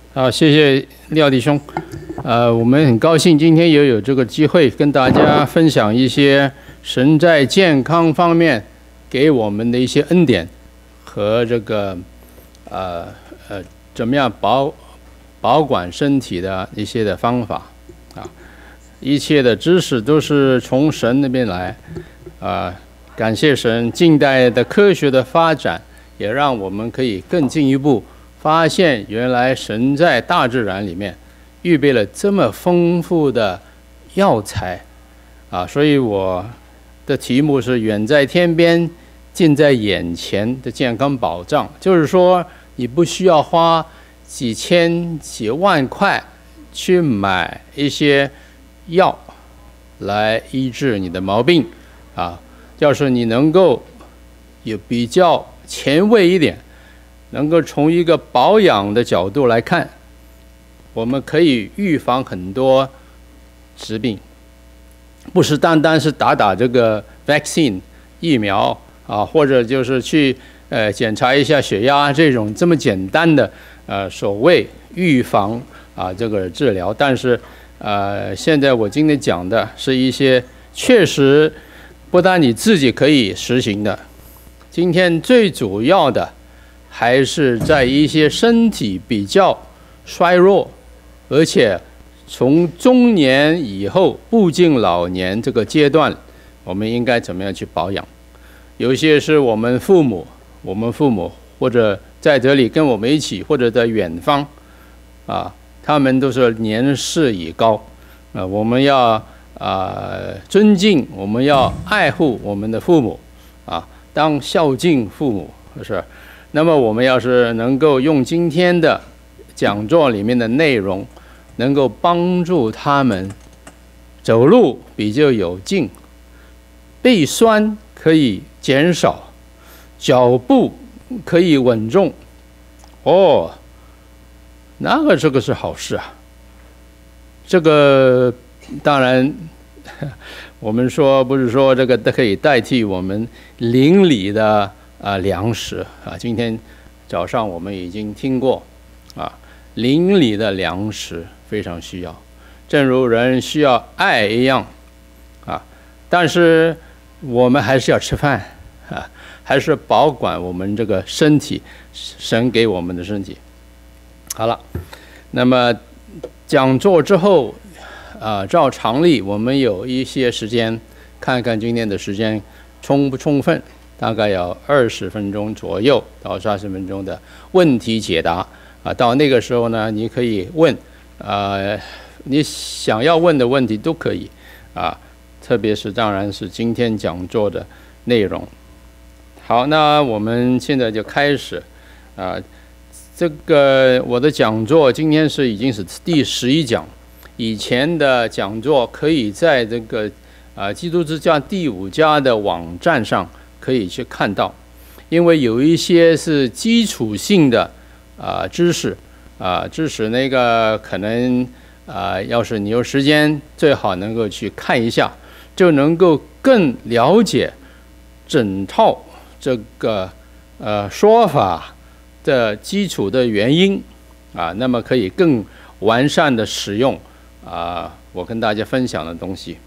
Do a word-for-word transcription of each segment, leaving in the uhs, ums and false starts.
好，谢谢廖弟兄。呃，我们很高兴今天也有这个机会跟大家分享一些神在健康方面给我们的一些恩典和这个呃呃怎么样保保管身体的一些的方法啊。一切的知识都是从神那边来啊。感谢神，近代的科学的发展也让我们可以更进一步发现，原来神在大自然里面预备了这么丰富的药材啊！所以我的题目是"远在天边，近在眼前的健康保障"，就是说你不需要花几千几万块去买一些药来医治你的毛病啊。要是你能够有比较前卫一点，能够从一个保养的角度来看，我们可以预防很多疾病，不是单单是打打这个 vaccine 疫苗啊，或者就是去呃检查一下血压这种这么简单的呃所谓预防啊这个治疗。但是呃现在我今天讲的是一些确实不但你自己可以实行的，今天最主要的还是在一些身体比较衰弱，而且从中年以后步进老年这个阶段，我们应该怎么样去保养？有些是我们父母，我们父母或者在这里跟我们一起，或者在远方，啊，他们都是年事已高，啊，我们要啊尊敬，我们要爱护我们的父母，啊，当孝敬父母，是。那么我们要是能够用今天的讲座里面的内容，能够帮助他们走路比较有劲，背酸可以减少，脚步可以稳重，哦，那个这个是好事啊。这个当然我们说不是说这个可以代替我们邻里的啊粮食啊。今天早上我们已经听过啊，邻里的粮食非常需要，正如人需要爱一样啊。但是我们还是要吃饭啊，还是保管我们这个身体，神给我们的身体。好了，那么讲座之后啊，照常例我们有一些时间，看看今天的时间充不充分，大概有二十分钟左右到三十分钟的问题解答啊。到那个时候呢，你可以问啊，你想要问的问题都可以啊，特别是当然是今天讲座的内容。好，那我们现在就开始啊。这个我的讲座今天是已经是第十一讲，以前的讲座可以在这个啊基督之家第五家的网站上可以去看到，因为有一些是基础性的啊知识啊知识那个可能啊要是你有时间，最好能够去看一下，就能够更了解整套这个呃说法的基础的原因啊，那么可以更完善的使用啊我跟大家分享的东西。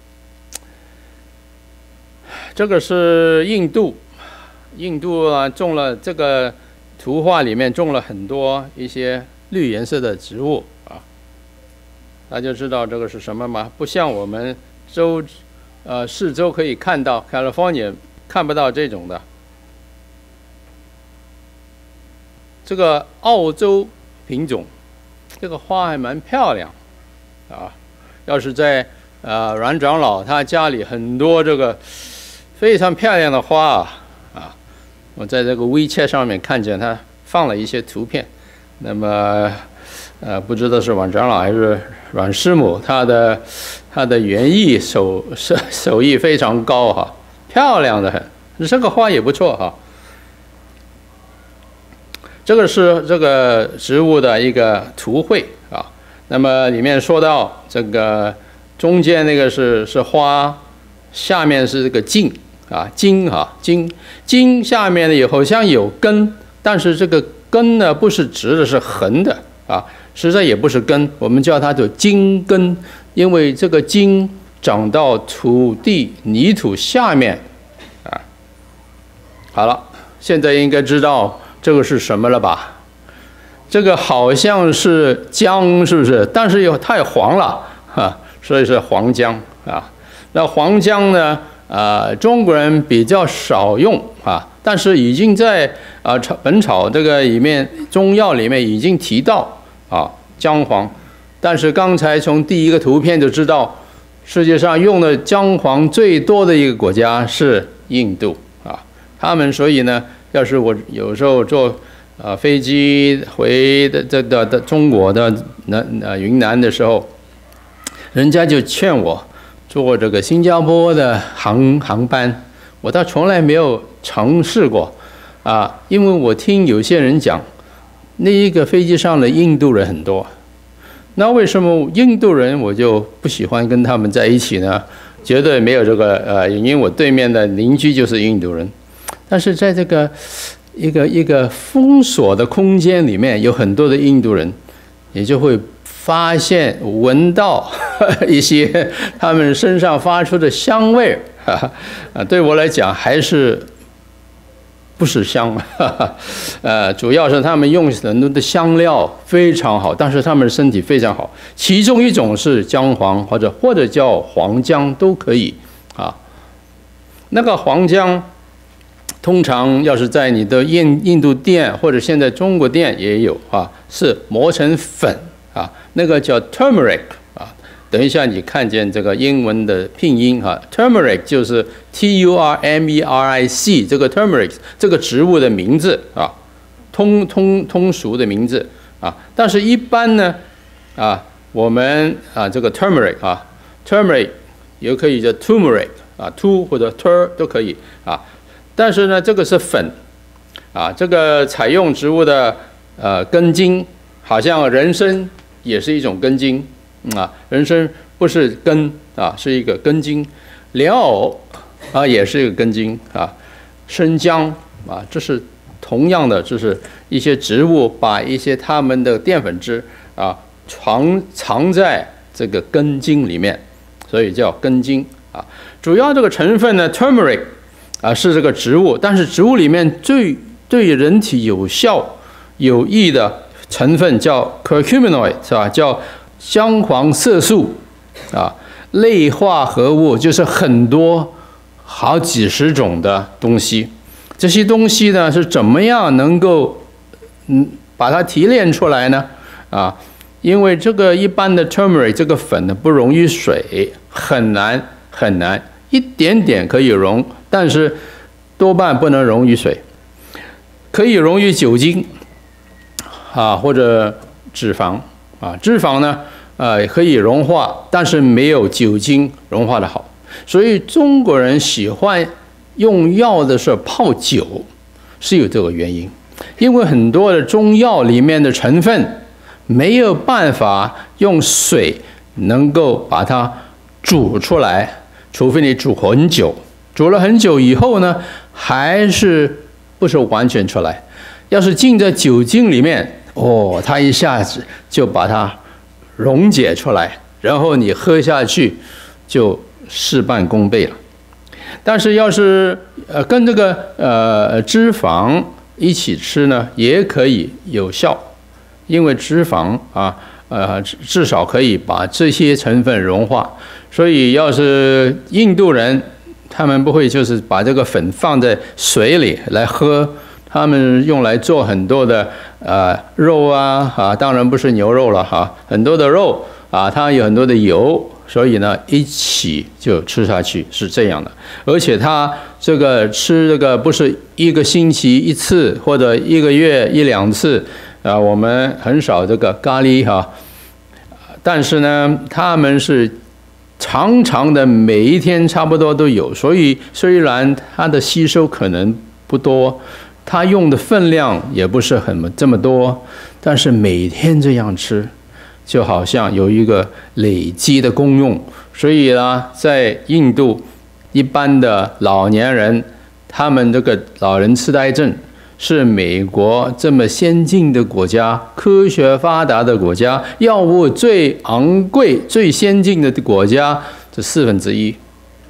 这个是印度，印度啊种了这个图画里面种了很多一些绿颜色的植物啊，大家知道这个是什么吗？不像我们州呃四周可以看到 ，California 看不到这种的。这个澳洲品种，这个花还蛮漂亮啊。要是在呃阮长老他家里很多这个非常漂亮的花啊啊，我在这个 WeChat 上面看见他放了一些图片。那么呃不知道是阮长老还是阮师母，他的他的园艺手手手艺非常高哈，漂亮的很。这个花也不错哈。这个是这个植物的一个图绘啊，那么里面说到这个中间那个是是花，下面是这个茎啊茎啊茎茎下面呢也好像有根，但是这个根呢不是直的，是横的啊，实在也不是根，我们叫它做茎根，因为这个茎长到土地泥土下面啊。好了，现在应该知道这个是什么了吧？这个好像是姜，是不是？但是又太黄了啊，所以是黄姜啊。那黄姜呢？啊、呃，中国人比较少用啊，但是已经在啊《本草》这个里面中药里面已经提到啊姜黄。但是刚才从第一个图片就知道，世界上用的姜黄最多的一个国家是印度啊。他们所以呢，要是我有时候坐啊飞机回的这的的中国的南呃云南的时候，人家就劝我坐这个新加坡的航航班，我倒从来没有尝试过啊，因为我听有些人讲，那一个飞机上的印度人很多，那为什么印度人我就不喜欢跟他们在一起呢？绝对没有这个呃，因为我对面的邻居就是印度人，但是在这个一个一个封锁的空间里面，有很多的印度人，也就会发现闻到一些他们身上发出的香味儿啊，对我来讲还是不是香，呃，主要是他们用很多的香料非常好，但是他们的身体非常好。其中一种是姜黄，或者或者叫黄姜都可以啊。那个黄姜，通常要是在你的印印度店或者现在中国店也有啊，是磨成粉。啊，那个叫 turmeric 啊，等一下你看见这个英文的拼音哈 ，turmeric 就是 T U R M E R I C 这个 turmeric 这个植物的名字啊，通通通俗的名字啊，但是一般呢啊，我们啊这个 turmeric 啊 turmeric 也可以叫 turmeric 啊 ，tu 或者 tur 都可以啊，但是呢这个是粉啊，这个采用植物的呃根茎，好像人参也是一种根茎啊，人参不是根啊，是一个根茎。莲藕啊，也是一个根茎啊。生姜啊，这是同样的，就是一些植物把一些它们的淀粉质啊藏藏在这个根茎里面，所以叫根茎啊。主要这个成分呢 ，turmeric 啊是这个植物，但是植物里面最对人体有效有益的成分叫 curcuminoid 是吧？叫姜黄色素啊，类化合物就是很多好几十种的东西。这些东西呢是怎么样能够嗯把它提炼出来呢？啊，因为这个一般的 turmeric 这个粉呢不溶于水，很难很难，一点点可以溶，但是多半不能溶于水，可以溶于酒精。啊，或者脂肪啊，脂肪呢，呃，可以融化，但是没有酒精融化的好。所以中国人喜欢用药的时候泡酒，是有这个原因。因为很多的中药里面的成分没有办法用水能够把它煮出来，除非你煮很久，煮了很久以后呢，还是不是完全出来。要是浸在酒精里面，哦，它一下子就把它溶解出来，然后你喝下去就事半功倍了。但是要是呃跟这个呃脂肪一起吃呢，也可以有效，因为脂肪啊呃至少可以把这些成分融化。所以要是印度人，他们不会就是把这个粉放在水里来喝。他们用来做很多的呃肉啊啊，当然不是牛肉了哈、啊，很多的肉啊，它有很多的油，所以呢一起就吃下去是这样的。而且它这个吃这个不是一个星期一次或者一个月一两次啊，我们很少这个咖喱哈、啊，但是呢他们是常常的每一天差不多都有，所以虽然它的吸收可能不多。它用的分量也不是很这么多，但是每天这样吃，就好像有一个累积的功用。所以呢，在印度，一般的老年人，他们这个老人痴呆症是美国这么先进的国家、科学发达的国家、药物最昂贵、最先进的国家，这四分之一，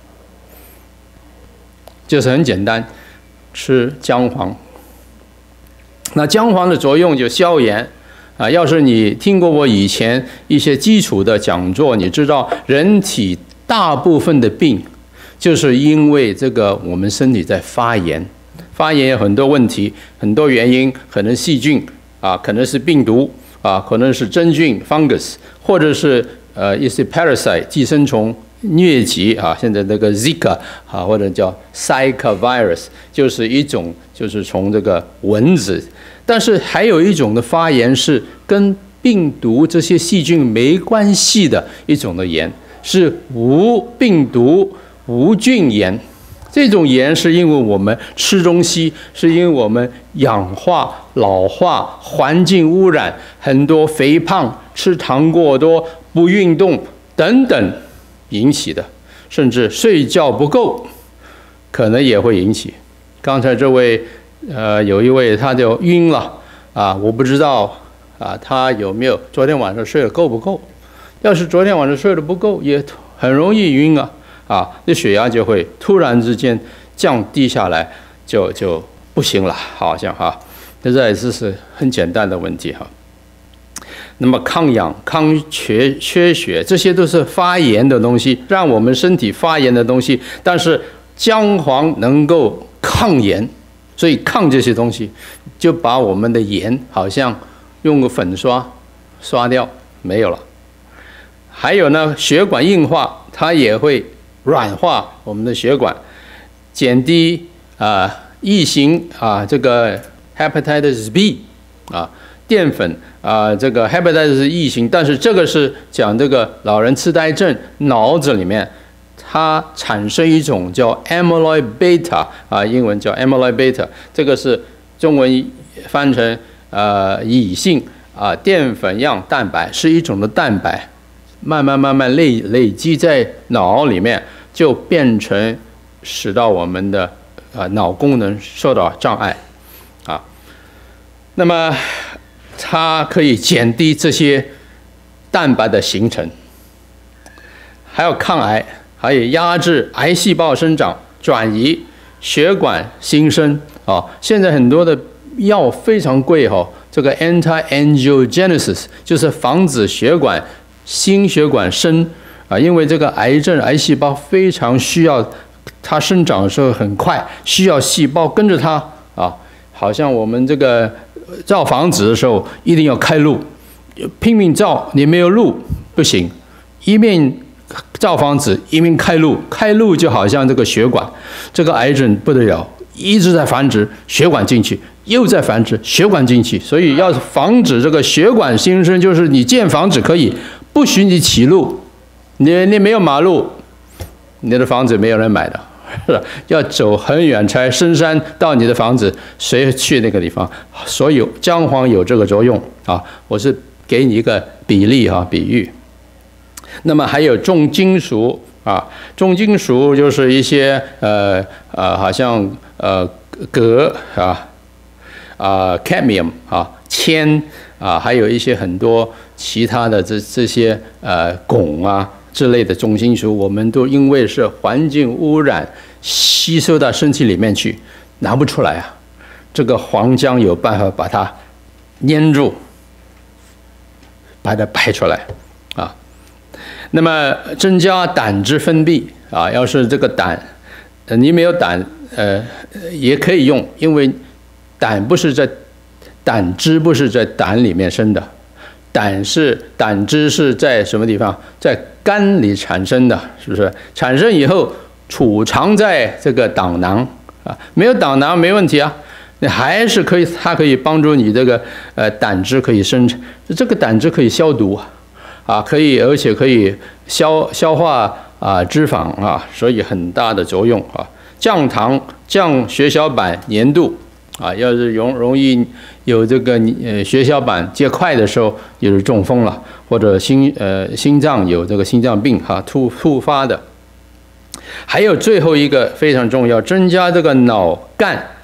就是很简单，吃姜黄。那姜黄的作用就消炎啊。要是你听过我以前一些基础的讲座，你知道人体大部分的病，就是因为这个我们身体在发炎。发炎有很多问题，很多原因，可能细菌啊，可能是病毒啊，可能是真菌 （fungus）， 或者是呃一些 parasite 寄生虫、疟疾啊，现在那个 Zika 啊，或者叫 Zika virus， 就是一种就是从这个蚊子。但是还有一种的发炎是跟病毒这些细菌没关系的一种的炎，是无病毒、无菌炎。这种炎是因为我们吃东西，是因为我们氧化、老化、环境污染、很多肥胖、吃糖过多、不运动等等引起的，甚至睡觉不够，可能也会引起。刚才这位，呃，有一位他就晕了啊，我不知道啊，他有没有昨天晚上睡得够不够？要是昨天晚上睡得不够，也很容易晕啊。啊，那血压就会突然之间降低下来，就就不行了，好像哈，这也是是很简单的问题哈。那么抗氧、抗缺缺血，这些都是发炎的东西，让我们身体发炎的东西。但是姜黄能够抗炎，所以抗这些东西，就把我们的炎好像用个粉刷刷掉，没有了。还有呢，血管硬化，它也会软化我们的血管，减低啊、呃、异型啊这个 hepatitis B 啊淀粉啊这个 hepatitis 异型，但是这个是讲这个老人痴呆症脑子里面它产生一种叫 amyloid beta 啊，英文叫 amyloid beta， 这个是中文翻成呃乙性啊淀粉样蛋白，是一种的蛋白。慢慢慢慢累累积在脑里面，就变成使到我们的啊、呃、脑功能受到障碍啊。那么它可以减低这些蛋白的形成，还有抗癌，还有压制癌细胞生长、转移、血管新生啊。现在很多的药非常贵哈、哦，这个 anti-angiogenesis 就是防止血管。心血管生啊，因为这个癌症癌细胞非常需要它生长的时候很快，需要细胞跟着它啊，好像我们这个造房子的时候一定要开路，拼命造，你没有路不行，一面造房子一面开路，开路就好像这个血管，这个癌症不得了，一直在繁殖，血管进去。又在繁殖，血管进去，所以要防止这个血管新生，就是你建房子可以不许你起路，你你没有马路，你的房子没有人买的，是吧？要走很远才深山到你的房子，谁去那个地方？所以姜黄有这个作用啊，我是给你一个比例哈、啊，比喻。那么还有重金属啊，重金属就是一些呃呃，好像呃镉啊。啊 ，cadmium 啊，铅啊，还有一些很多其他的这这些呃汞啊之类的重金属，我们都因为是环境污染吸收到身体里面去，拿不出来啊。这个黄姜有办法把它粘住，把它排出来啊。那么增加胆汁分泌啊，要是这个胆，呃，你没有胆，呃，也可以用，因为。胆不是在胆汁不是在胆里面生的，胆是胆汁是在什么地方？在肝里产生的，是不是？产生以后储藏在这个胆囊啊，没有胆囊没问题啊，你还是可以，它可以帮助你这个呃胆汁可以生成，这个胆汁可以消毒啊，可以而且可以消消化啊脂肪啊，所以很大的作用啊，降糖、降血小板粘度。啊，要是容容易有这个呃血小板结块的时候，就是中风了，或者心呃心脏有这个心脏病哈、啊、突突发的。还有最后一个非常重要，增加这个脑干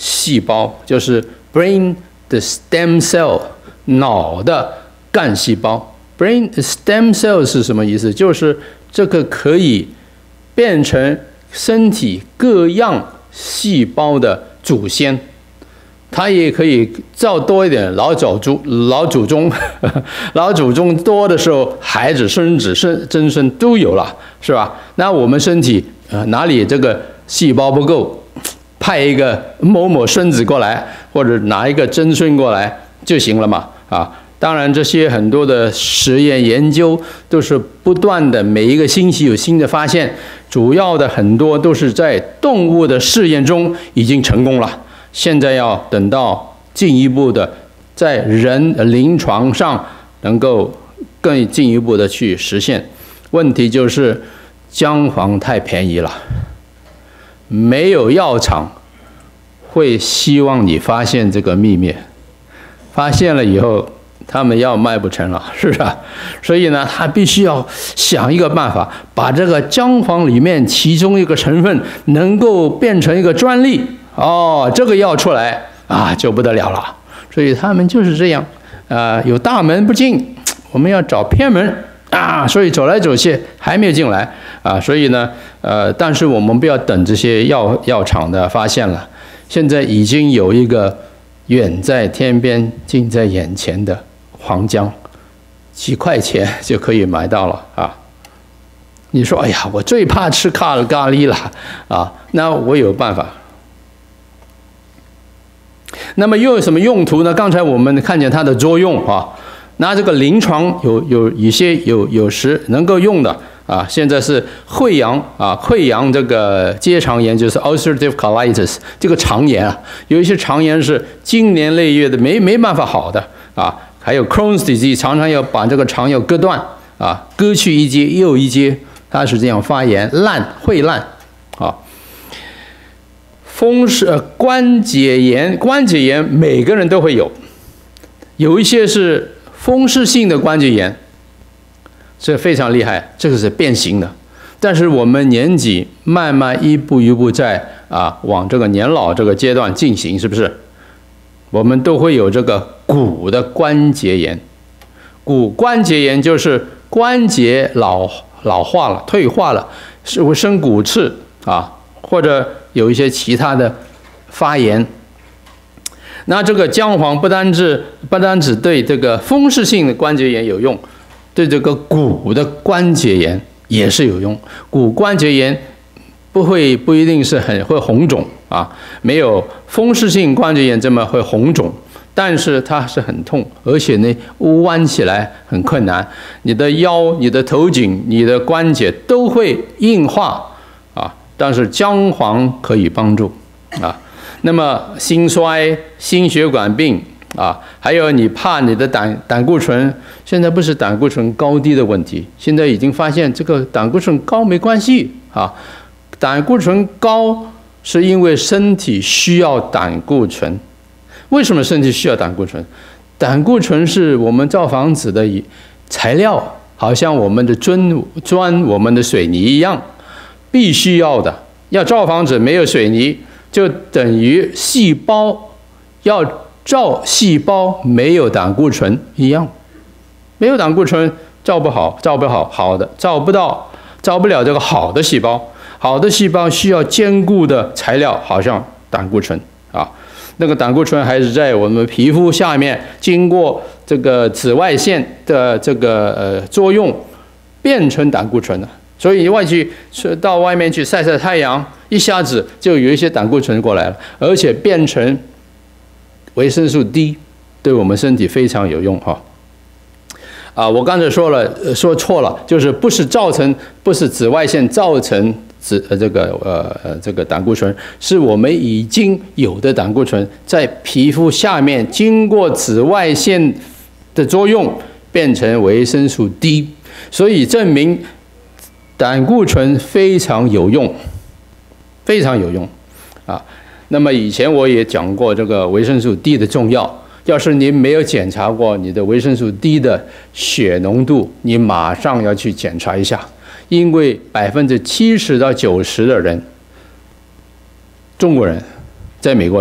细胞，就是 brain 的 stem cell， 脑的干细胞。brain stem cell 是什么意思？就是这个可以变成身体各样细胞的祖先。它也可以造多一点老祖宗，老祖宗，老祖宗多的时候，孩子、孙子、孙曾孙都有了，是吧？那我们身体呃哪里这个细胞不够，派一个某某孙子过来，或者拿一个曾孙过来就行了嘛，啊！当然，这些很多的实验研究都是不断的，每一个星期有新的发现，主要的很多都是在动物的试验中已经成功了。现在要等到进一步的在人临床上能够更进一步的去实现。问题就是姜黄太便宜了，没有药厂会希望你发现这个秘密，发现了以后他们药卖不成了，是吧？所以呢，他必须要想一个办法，把这个姜黄里面其中一个成分能够变成一个专利。哦，这个药出来啊，就不得了了。所以他们就是这样，啊、呃，有大门不进，我们要找偏门啊。所以走来走去还没有进来啊。所以呢，呃，但是我们不要等这些药药厂的发现了，现在已经有一个远在天边、近在眼前的黄姜，几块钱就可以买到了啊。你说，哎呀，我最怕吃咖咖喱了啊，那我有办法。那么又有什么用途呢？刚才我们看见它的作用啊，那这个临床有有一些有有时能够用的啊，现在是溃疡啊，溃疡这个结肠炎就是 ulcerative colitis 这个肠炎啊，有一些肠炎是经年累月的没没办法好的啊，还有 Crohn's disease 常常要把这个肠要割断啊，割去一节又一节，它是这样发炎烂会烂啊。风湿呃关节炎，关节炎每个人都会有，有一些是风湿性的关节炎，这非常厉害，这个是变形的。但是我们年纪慢慢一步一步在啊往这个年老这个阶段进行，是不是？我们都会有这个骨的关节炎，骨关节炎就是关节老老化了、退化了，是会生骨刺啊，或者有一些其他的发炎。那这个姜黄不单只不单只对这个风湿性的关节炎有用，对这个骨的关节炎也是有用。骨关节炎不会不一定是很会红肿啊，没有风湿性关节炎这么会红肿，但是它是很痛，而且呢弯起来很困难，你的腰、你的头颈、你的关节都会硬化啊。但是姜黄可以帮助啊。那么心衰、心血管病啊，还有你怕你的胆胆固醇，现在不是胆固醇高低的问题，现在已经发现这个胆固醇高没关系啊。胆固醇高是因为身体需要胆固醇。为什么身体需要胆固醇？胆固醇是我们造房子的材料，好像我们的砖、砖、我们的水泥一样。必须要的，要造房子没有水泥，就等于细胞要造细胞没有胆固醇一样，没有胆固醇造不好，造不好好的，造不到，造不了这个好的细胞。好的细胞需要坚固的材料，好像胆固醇啊，那个胆固醇还是在我们皮肤下面，经过这个紫外线的这个呃作用，变成胆固醇了。所以外去到外面去晒晒太阳，一下子就有一些胆固醇过来了，而且变成维生素 D， 对我们身体非常有用哈。啊，我刚才说了，说错了，就是不是造成，不是紫外线造成紫呃这个呃呃这个胆固醇，是我们已经有的胆固醇在皮肤下面经过紫外线的作用变成维生素 D， 所以证明胆固醇非常有用，非常有用啊。那么以前我也讲过这个维生素 D 的重要。要是您没有检查过你的维生素 D 的血浓度，你马上要去检查一下，因为百分之七十到九十的人，中国人，在美国的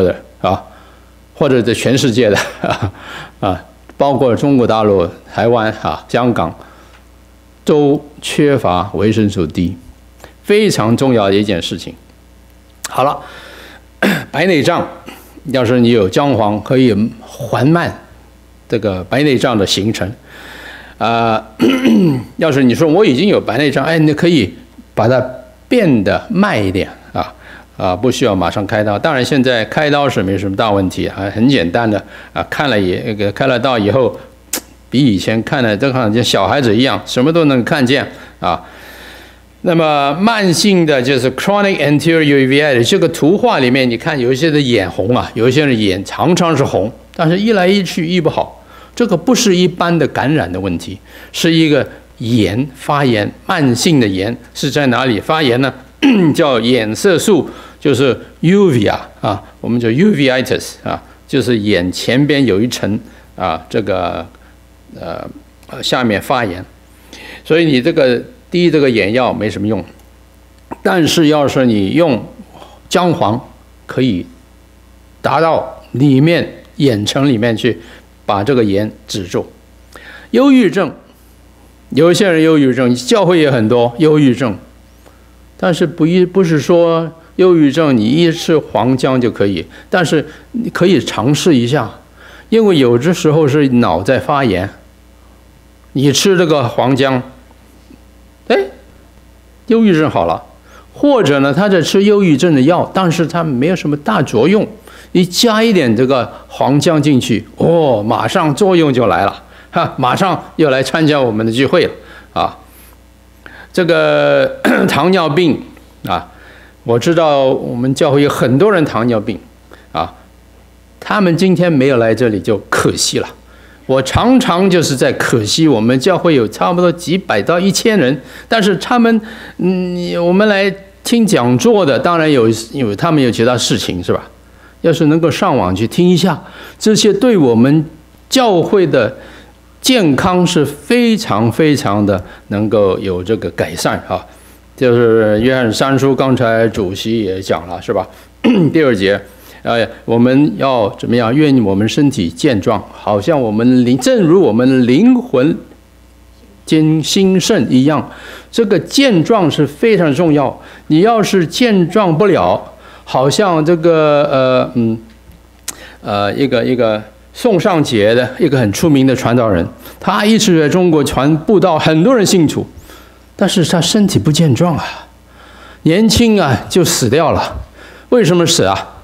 啊，或者在全世界的啊，包括中国大陆、台湾啊、香港，都缺乏维生素 D， 非常重要的一件事情。好了，白内障，要是你有姜黄，可以缓慢这个白内障的形成。啊、呃，要是你说我已经有白内障，哎，你可以把它变得慢一点啊啊，不需要马上开刀。当然，现在开刀是没什么大问题啊，很简单的啊，看了也那个开了刀以后，比以前看的都好像小孩子一样，什么都能看见啊。那么慢性的就是 chronic anterior uveitis， 这个图画里面你看有一些的眼红啊，有一些人眼常常是红，但是一来一去医不好。这个不是一般的感染的问题，是一个炎发炎，慢性的炎是在哪里发炎呢？叫眼色素，就是 uvea 啊，我们叫 uveitis 啊，就是眼前边有一层啊，这个呃下面发炎，所以你这个滴这个眼药没什么用，但是要是你用姜黄，可以达到里面眼层里面去。把这个炎止住。忧郁症，有一些人忧郁症，教会也很多忧郁症，但是不一不是说忧郁症你一吃黄姜就可以，但是你可以尝试一下，因为有的时候是脑在发炎，你吃这个黄姜，哎，忧郁症好了，或者呢他在吃忧郁症的药，但是他没有什么大作用。你加一点这个黄姜进去，哦，马上作用就来了，哈，马上又来参加我们的聚会了啊！这个糖尿病啊，我知道我们教会有很多人糖尿病啊，他们今天没有来这里就可惜了。我常常就是在可惜，我们教会有差不多几百到一千人，但是他们，嗯，我们来听讲座的，当然有，因为他们有其他事情，是吧？要是能够上网去听一下，这些对我们教会的健康是非常非常的能够有这个改善啊。就是约翰三书刚才主席也讲了，是吧？第二节，呃，我们要怎么样？愿我们身体健壮，好像我们灵，正如我们灵魂兼兴盛一样。这个健壮是非常重要。你要是健壮不了，好像这个呃嗯呃一个一个宋尚节的一个很出名的传道人，他一直在中国传布道，很多人信主，但是他身体不健壮啊，年轻啊就死掉了。为什么死啊？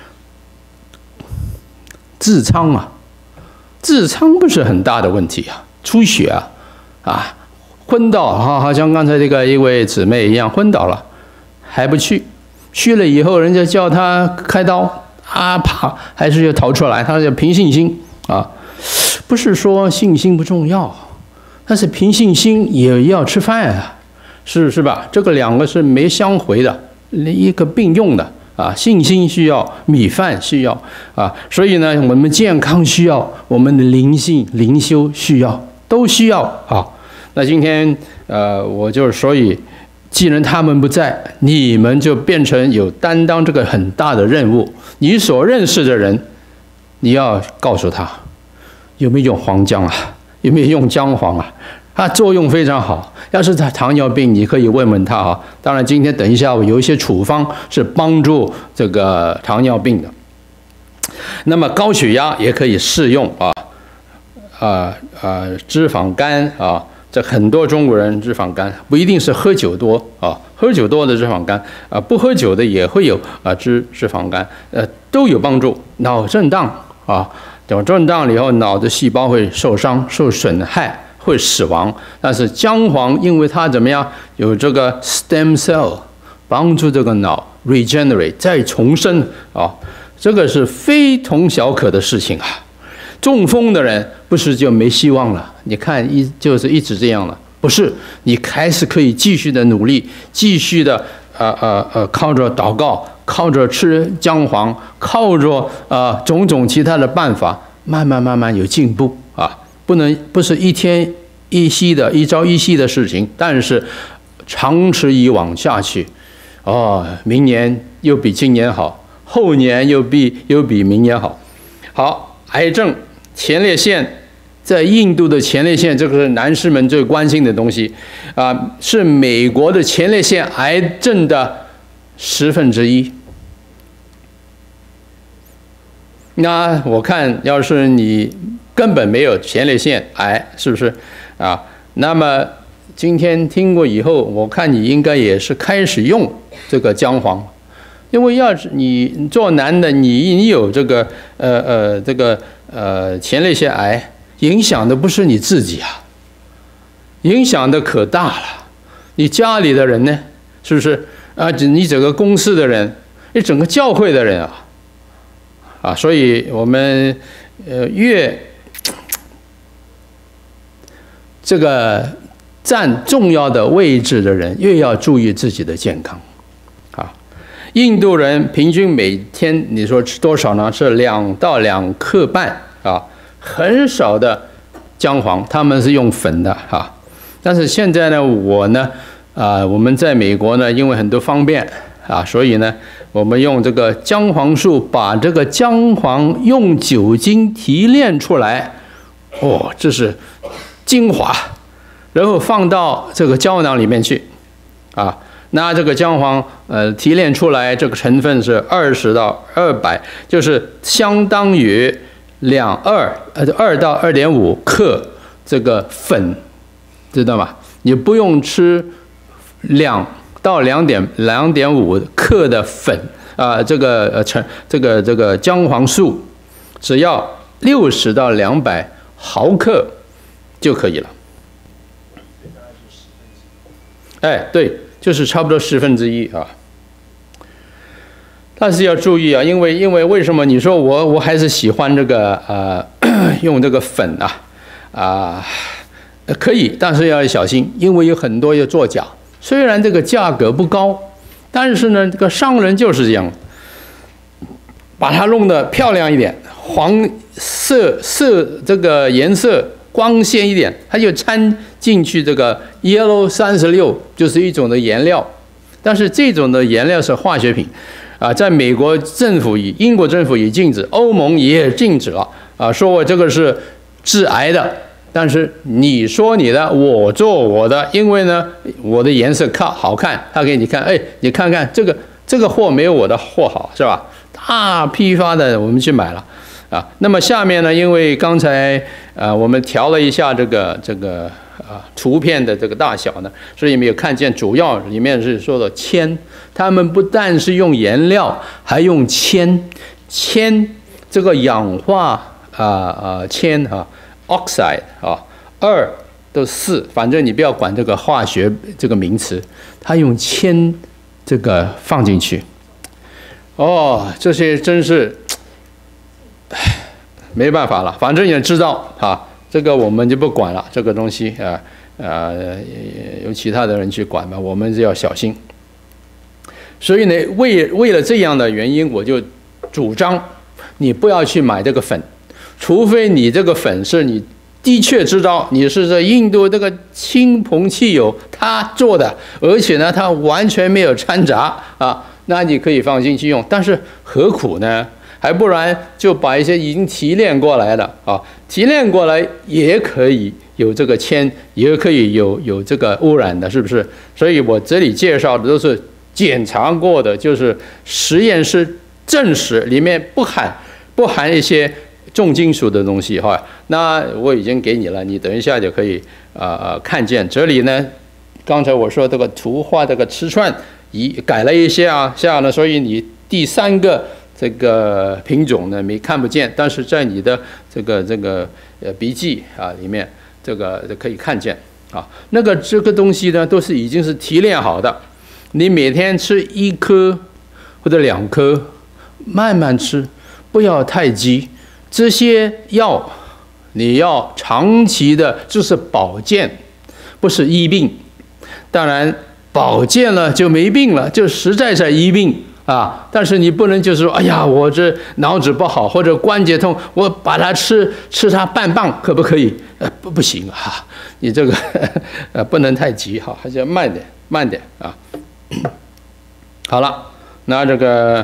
痔疮啊，痔疮不是很大的问题啊，出血啊啊，昏倒啊，好像刚才这个一位姊妹一样昏倒了，还不去。去了以后，人家叫他开刀，啊，怕还是要逃出来。他叫凭信心啊，不是说信心不重要，但是凭信心也要吃饭啊，是是吧？这个两个是没相回的，一个并用的啊。信心需要，米饭需要啊，所以呢，我们健康需要，我们的灵性灵修需要，都需要啊。那今天呃，我就是所以。既然他们不在，你们就变成有担当这个很大的任务。你所认识的人，你要告诉他有没有用黄姜啊，有没有用姜黄啊，它作用非常好。要是他糖尿病，你可以问问他啊。当然，今天等一下我有一些处方是帮助这个糖尿病的。那么高血压也可以适用啊，啊啊，脂肪肝啊。这很多中国人脂肪肝不一定是喝酒多啊，喝酒多的脂肪肝啊，不喝酒的也会有啊脂脂肪肝，呃都有帮助。脑震荡啊，脑震荡了以后，脑的细胞会受伤、受损害、会死亡。但是姜黄因为它怎么样，有这个 stem cell 帮助这个脑 regenerate 再重生啊，这个是非同小可的事情啊。中风的人不是就没希望了？你看一就是一直这样了，不是？你还是可以继续的努力，继续的呃呃呃，靠着祷告，靠着吃姜黄，靠着呃种种其他的办法，慢慢慢慢有进步啊！不能不是一天一夕的一朝一夕的事情，但是长此以往下去，哦，明年又比今年好， 后年又比又比明年好。好，癌症前列腺，在印度的前列腺，这个是男士们最关心的东西啊，是美国的前列腺癌症的十分之一。那我看，要是你根本没有前列腺癌，是不是啊？那么今天听过以后，我看你应该也是开始用这个姜黄，因为要是你做男的，你你有这个呃呃这个呃前列腺癌，影响的不是你自己啊，影响的可大了。你家里的人呢，是不是啊？你整个公司的人，你整个教会的人啊。啊，所以我们呃越这个占重要的位置的人，越要注意自己的健康。啊，印度人平均每天你说吃多少呢？是两到两克半啊，很少的姜黄，他们是用粉的啊。但是现在呢，我呢啊，我们在美国呢，因为很多方便啊，所以呢。我们用这个姜黄素把这个姜黄用酒精提炼出来，哦，这是精华，然后放到这个胶囊里面去，啊，那这个姜黄呃提炼出来这个成分是二十到二百，就是相当于两二呃二到二点五克这个粉，知道吗？你不用吃两。到两点两点五克的粉啊、呃，这个呃成这个这个姜黄素，只要六十到两百毫克就可以了。哎，对，就是差不多十分之一啊。但是要注意啊，因为因为为什么你说我我还是喜欢这个呃用这个粉啊啊、呃、可以，但是要小心，因为有很多要作假。虽然这个价格不高，但是呢，这个商人就是这样，把它弄得漂亮一点，黄色色这个颜色光鲜一点，它就掺进去这个 yellow 三十六，就是一种的颜料。但是这种的颜料是化学品，啊，在美国政府以英国政府也禁止，欧盟也禁止了，啊，说我这个是致癌的。但是你说你的，我做我的，因为呢，我的颜色看好看，他给你看，哎，你看看这个这个货没有我的货好，是吧？大批发的我们去买了，啊，那么下面呢，因为刚才呃我们调了一下这个这个啊图片的这个大小呢，所以没有看见，主要里面是说的铅，他们不但是用颜料，还用铅，铅这个氧化啊啊铅啊。oxide 啊，二到四，反正你不要管这个化学这个名词，它用铅这个放进去。哦，这些真是没办法了，反正也知道啊，这个我们就不管了，这个东西啊啊，由其他的人去管吧，我们就要小心。所以呢，为为了这样的原因，我就主张你不要去买这个粉。除非你这个粉是你的确知道你是在印度这个青硼汽油它做的，而且呢它完全没有掺杂啊，那你可以放心去用。但是何苦呢？还不然就把一些已经提炼过来的啊，提炼过来也可以有这个铅，也可以有有这个污染的，是不是？所以我这里介绍的都是检查过的，就是实验室证实里面不含不含一些重金属的东西哈，那我已经给你了，你等一下就可以啊、呃、看见。这里呢，刚才我说这个图画这个尺寸一改了一些啊，下呢，所以你第三个这个品种呢没看不见，但是在你的这个这个呃笔记啊里面这个可以看见啊。那个这个东西呢都是已经是提炼好的，你每天吃一颗或者两颗，慢慢吃，不要太急。这些药你要长期的，就是保健，不是医病。当然，保健了就没病了，就实在在医病啊。但是你不能就是说，哎呀，我这脑子不好或者关节痛，我把它吃吃它半磅，可不可以？呃，不不行啊，你这个呃不能太急哈，还是要慢点慢点啊。好了，那这个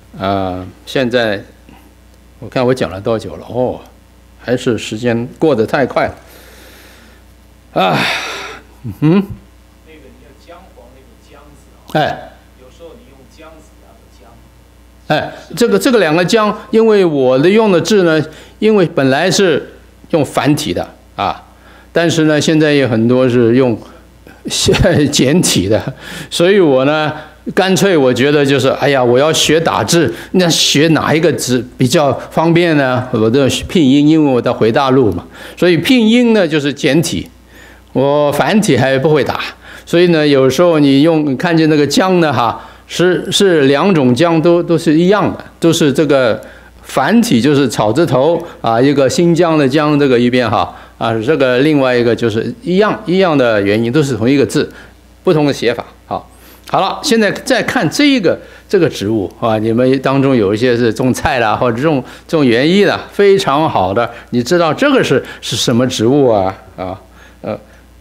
啊，现在我看我讲了多久了？哦，还是时间过得太快了。啊，嗯。那个你要姜黄那个姜字啊。哎。有时候你用姜子牙的姜。哎，这个这个两个姜，因为我的用的字呢，因为本来是用繁体的啊，但是呢，现在有很多是用简体的，所以我呢。干脆我觉得就是，哎呀，我要学打字，那学哪一个字比较方便呢？我的拼音，因为我在回大陆嘛，所以拼音呢就是简体，我繁体还不会打，所以呢，有时候你用看见那个姜呢，哈，是是两种姜都都是一样的，都是这个繁体就是草字头啊，一个新疆的疆这个一边哈啊，这个另外一个就是一样一样的原因，都是同一个字，不同的写法，好。好了，现在再看这个这个植物啊，你们当中有一些是种菜啦，或者种种园艺的，非常好的。你知道这个是是什么植物啊？啊，呃，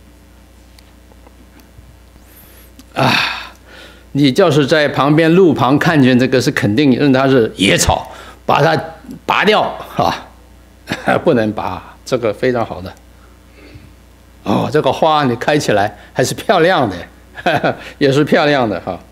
啊，你就是在旁边路旁看见这个，是肯定认它是野草，把它拔掉啊，不能拔。这个非常好的。哦，这个花你开起来还是漂亮的。也是漂亮的哈。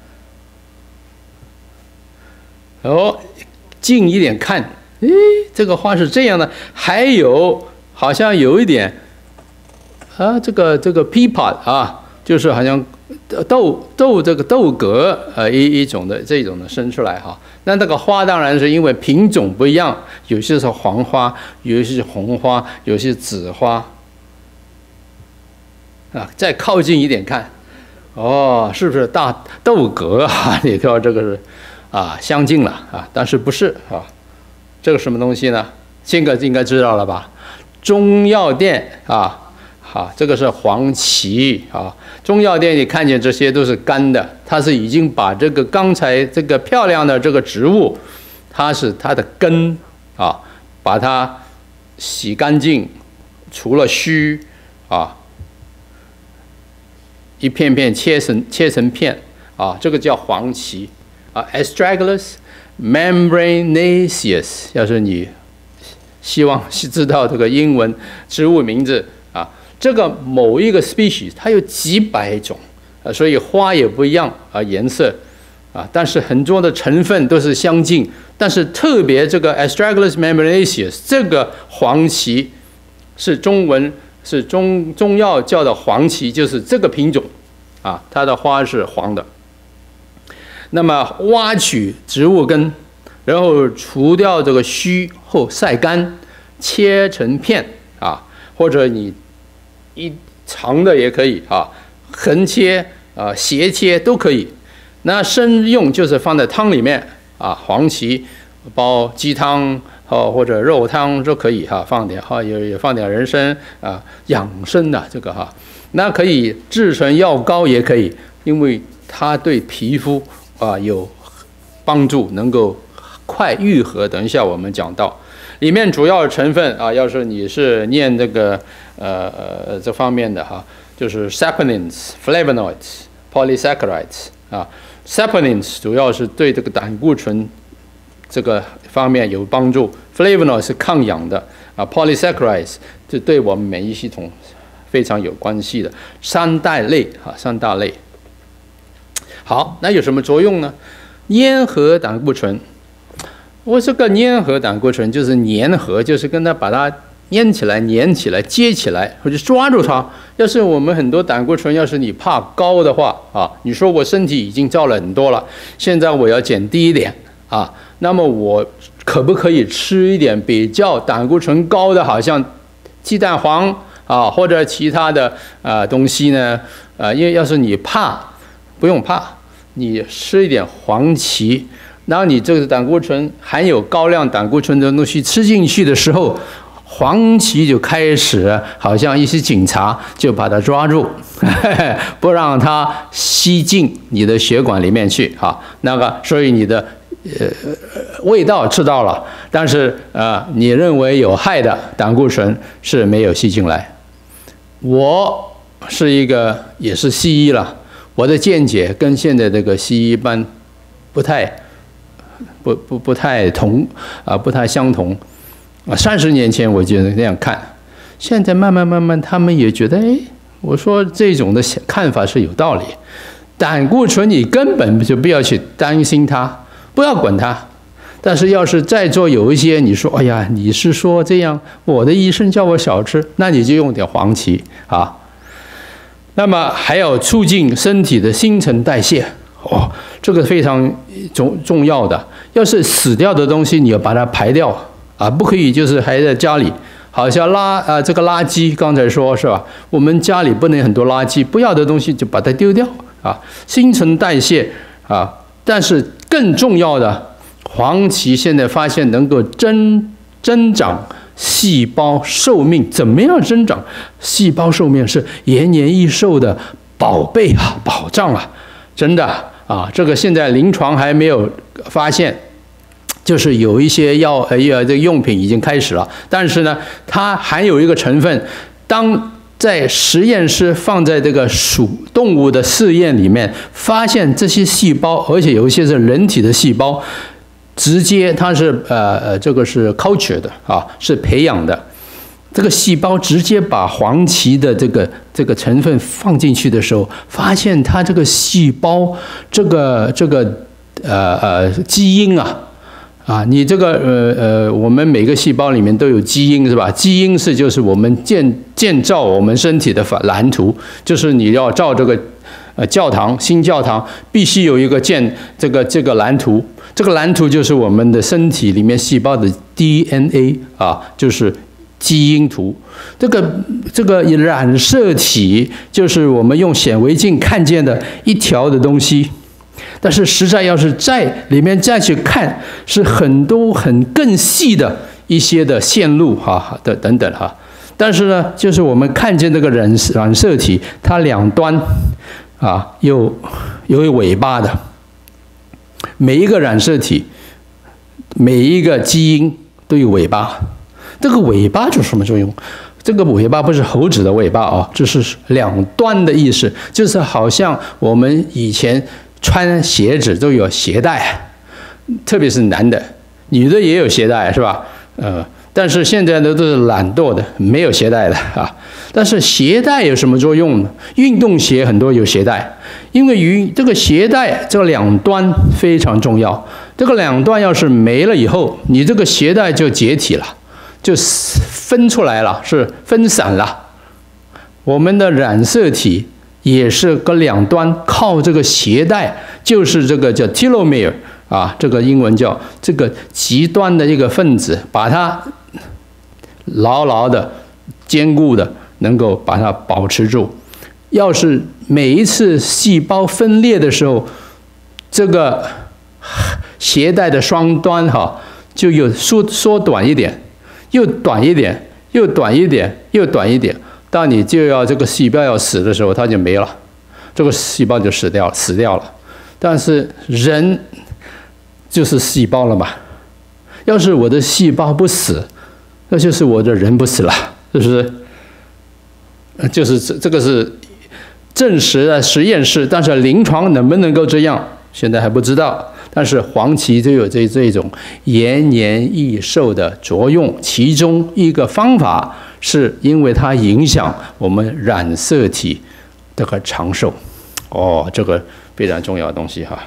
哦，近一点看，诶，这个花是这样的，还有好像有一点啊，这个这个 pea pod 啊，就是好像豆豆这个豆葛呃一一种的这种的生出来哈。那这个花当然是因为品种不一样，有些是黄花，有些是红花，有些是紫花。啊，再靠近一点看。哦，是不是大豆葛啊？你看这个是啊，相近了啊，但是不是啊？这个什么东西呢？这个应该知道了吧？中药店啊，好，这个是黄芪啊。中药店你看见这些都是干的，它是已经把这个刚才这个漂亮的这个植物，它是它的根啊，把它洗干净，除了须啊。一片片切成切成片啊，这个叫黄芪啊 ，Astragalus membranaceus。要是你希望知道这个英文植物名字啊，这个某一个 species 它有几百种啊，所以花也不一样啊，颜色啊，但是很多的成分都是相近。但是特别这个 Astragalus membranaceus 这个黄芪是中文。是中中药叫的黄芪，就是这个品种，啊，它的花是黄的。那么挖取植物根，然后除掉这个须后晒干，切成片啊，或者你一长的也可以啊，横切啊，斜切都可以。那生用就是放在汤里面啊，黄芪煲鸡汤。哦，或者肉汤都可以哈，放点哈，也也放点人参啊，养生的这个哈，那可以制成药膏也可以，因为它对皮肤啊有帮助，能够快愈合。等一下我们讲到，里面主要成分啊，要是你是念这个呃呃这方面的哈，就是 saponins、flavonoids、polysaccharides 啊 ，saponins 主要是对这个胆固醇。这个方面有帮助 ，flavonoid 是抗氧的啊 ，polysaccharides 这对我们免疫系统非常有关系的三大类啊，三大类。好，那有什么作用呢？粘合胆固醇，我这个粘合胆固醇就是粘合，就是跟它把它粘起来、粘起来、接起来，或者抓住它。要是我们很多胆固醇，要是你怕高的话啊，你说我身体已经造了很多了，现在我要减低一点。啊，那么我可不可以吃一点比较胆固醇高的，好像鸡蛋黄啊，或者其他的啊东西呢？啊，因为要是你怕，不用怕，你吃一点黄芪，然后你这个胆固醇含有高量胆固醇的东西吃进去的时候，黄芪就开始好像一些警察就把它抓住，不让它吸进你的血管里面去啊。那个，所以你的。呃，味道吃到了，但是啊、呃，你认为有害的胆固醇是没有吸进来。我是一个也是西医了，我的见解跟现在这个西医一般不太不不不太同啊，不太相同啊。三十年前我觉得那样看，现在慢慢慢慢，他们也觉得，哎，我说这种的看法是有道理。胆固醇你根本就不要去担心它，不要管它。但是要是在座有一些你说，哎呀，你是说这样，我的医生叫我少吃，那你就用点黄芪啊。那么还有促进身体的新陈代谢，哦，这个非常重重要的。要是死掉的东西，你要把它排掉啊，不可以就是还在家里，好像垃啊这个垃圾，刚才说是吧？我们家里不能很多垃圾，不要的东西就把它丢掉啊，新陈代谢啊。但是更重要的。黄芪现在发现能够增增长细胞寿命，怎么样增长细胞寿命是延年益寿的宝贝啊，保障啊，真的啊，这个现在临床还没有发现，就是有一些药呃这个用品已经开始了，但是呢，它含有一个成分，当在实验室放在这个鼠动物的试验里面，发现这些细胞，而且有一些是人体的细胞。直接它是呃呃这个是 culture 的啊，是培养的。这个细胞直接把黄芪的这个这个成分放进去的时候，发现它这个细胞这个这个呃呃基因啊啊，你这个呃呃我们每个细胞里面都有基因是吧？基因是就是我们建建造我们身体的蓝图，就是你要造这个呃教堂新教堂必须有一个建这个这个蓝图。这个蓝图就是我们的身体里面细胞的 D N A 啊，就是基因图。这个这个染色体就是我们用显微镜看见的一条的东西，但是实在要是在里面再去看，是很多很更细的一些的线路哈的等等哈。但是呢，就是我们看见这个染染色体，它两端啊有有尾巴的。每一个染色体，每一个基因都有尾巴。这个尾巴有什么作用？这个尾巴不是猴子的尾巴啊，这是两端的意思，就是好像我们以前穿鞋子都有鞋带，特别是男的，女的也有鞋带是吧？呃，但是现在呢都是懒惰的，没有鞋带的啊。但是鞋带有什么作用呢？运动鞋很多有鞋带。因为与这个鞋带这个两端非常重要，这个两端要是没了以后，你这个鞋带就解体了，就分出来了，是分散了。我们的染色体也是个两端靠这个鞋带，就是这个叫 telomere 啊，这个英文叫这个极端的一个分子，把它牢牢的、坚固的，能够把它保持住。要是每一次细胞分裂的时候，这个鞋带的双端哈就有缩缩短一点，又短一点，又短一点，又短一点。当你就要这个细胞要死的时候，它就没了，这个细胞就死掉了，死掉了。但是人就是细胞了嘛，要是我的细胞不死，那就是我的人不死了，是不是？就是这这个是。证实了实验室，但是临床能不能够这样，现在还不知道。但是黄芪就有这这种延年益寿的作用，其中一个方法是因为它影响我们染色体这个长寿。哦，这个非常重要的东西哈。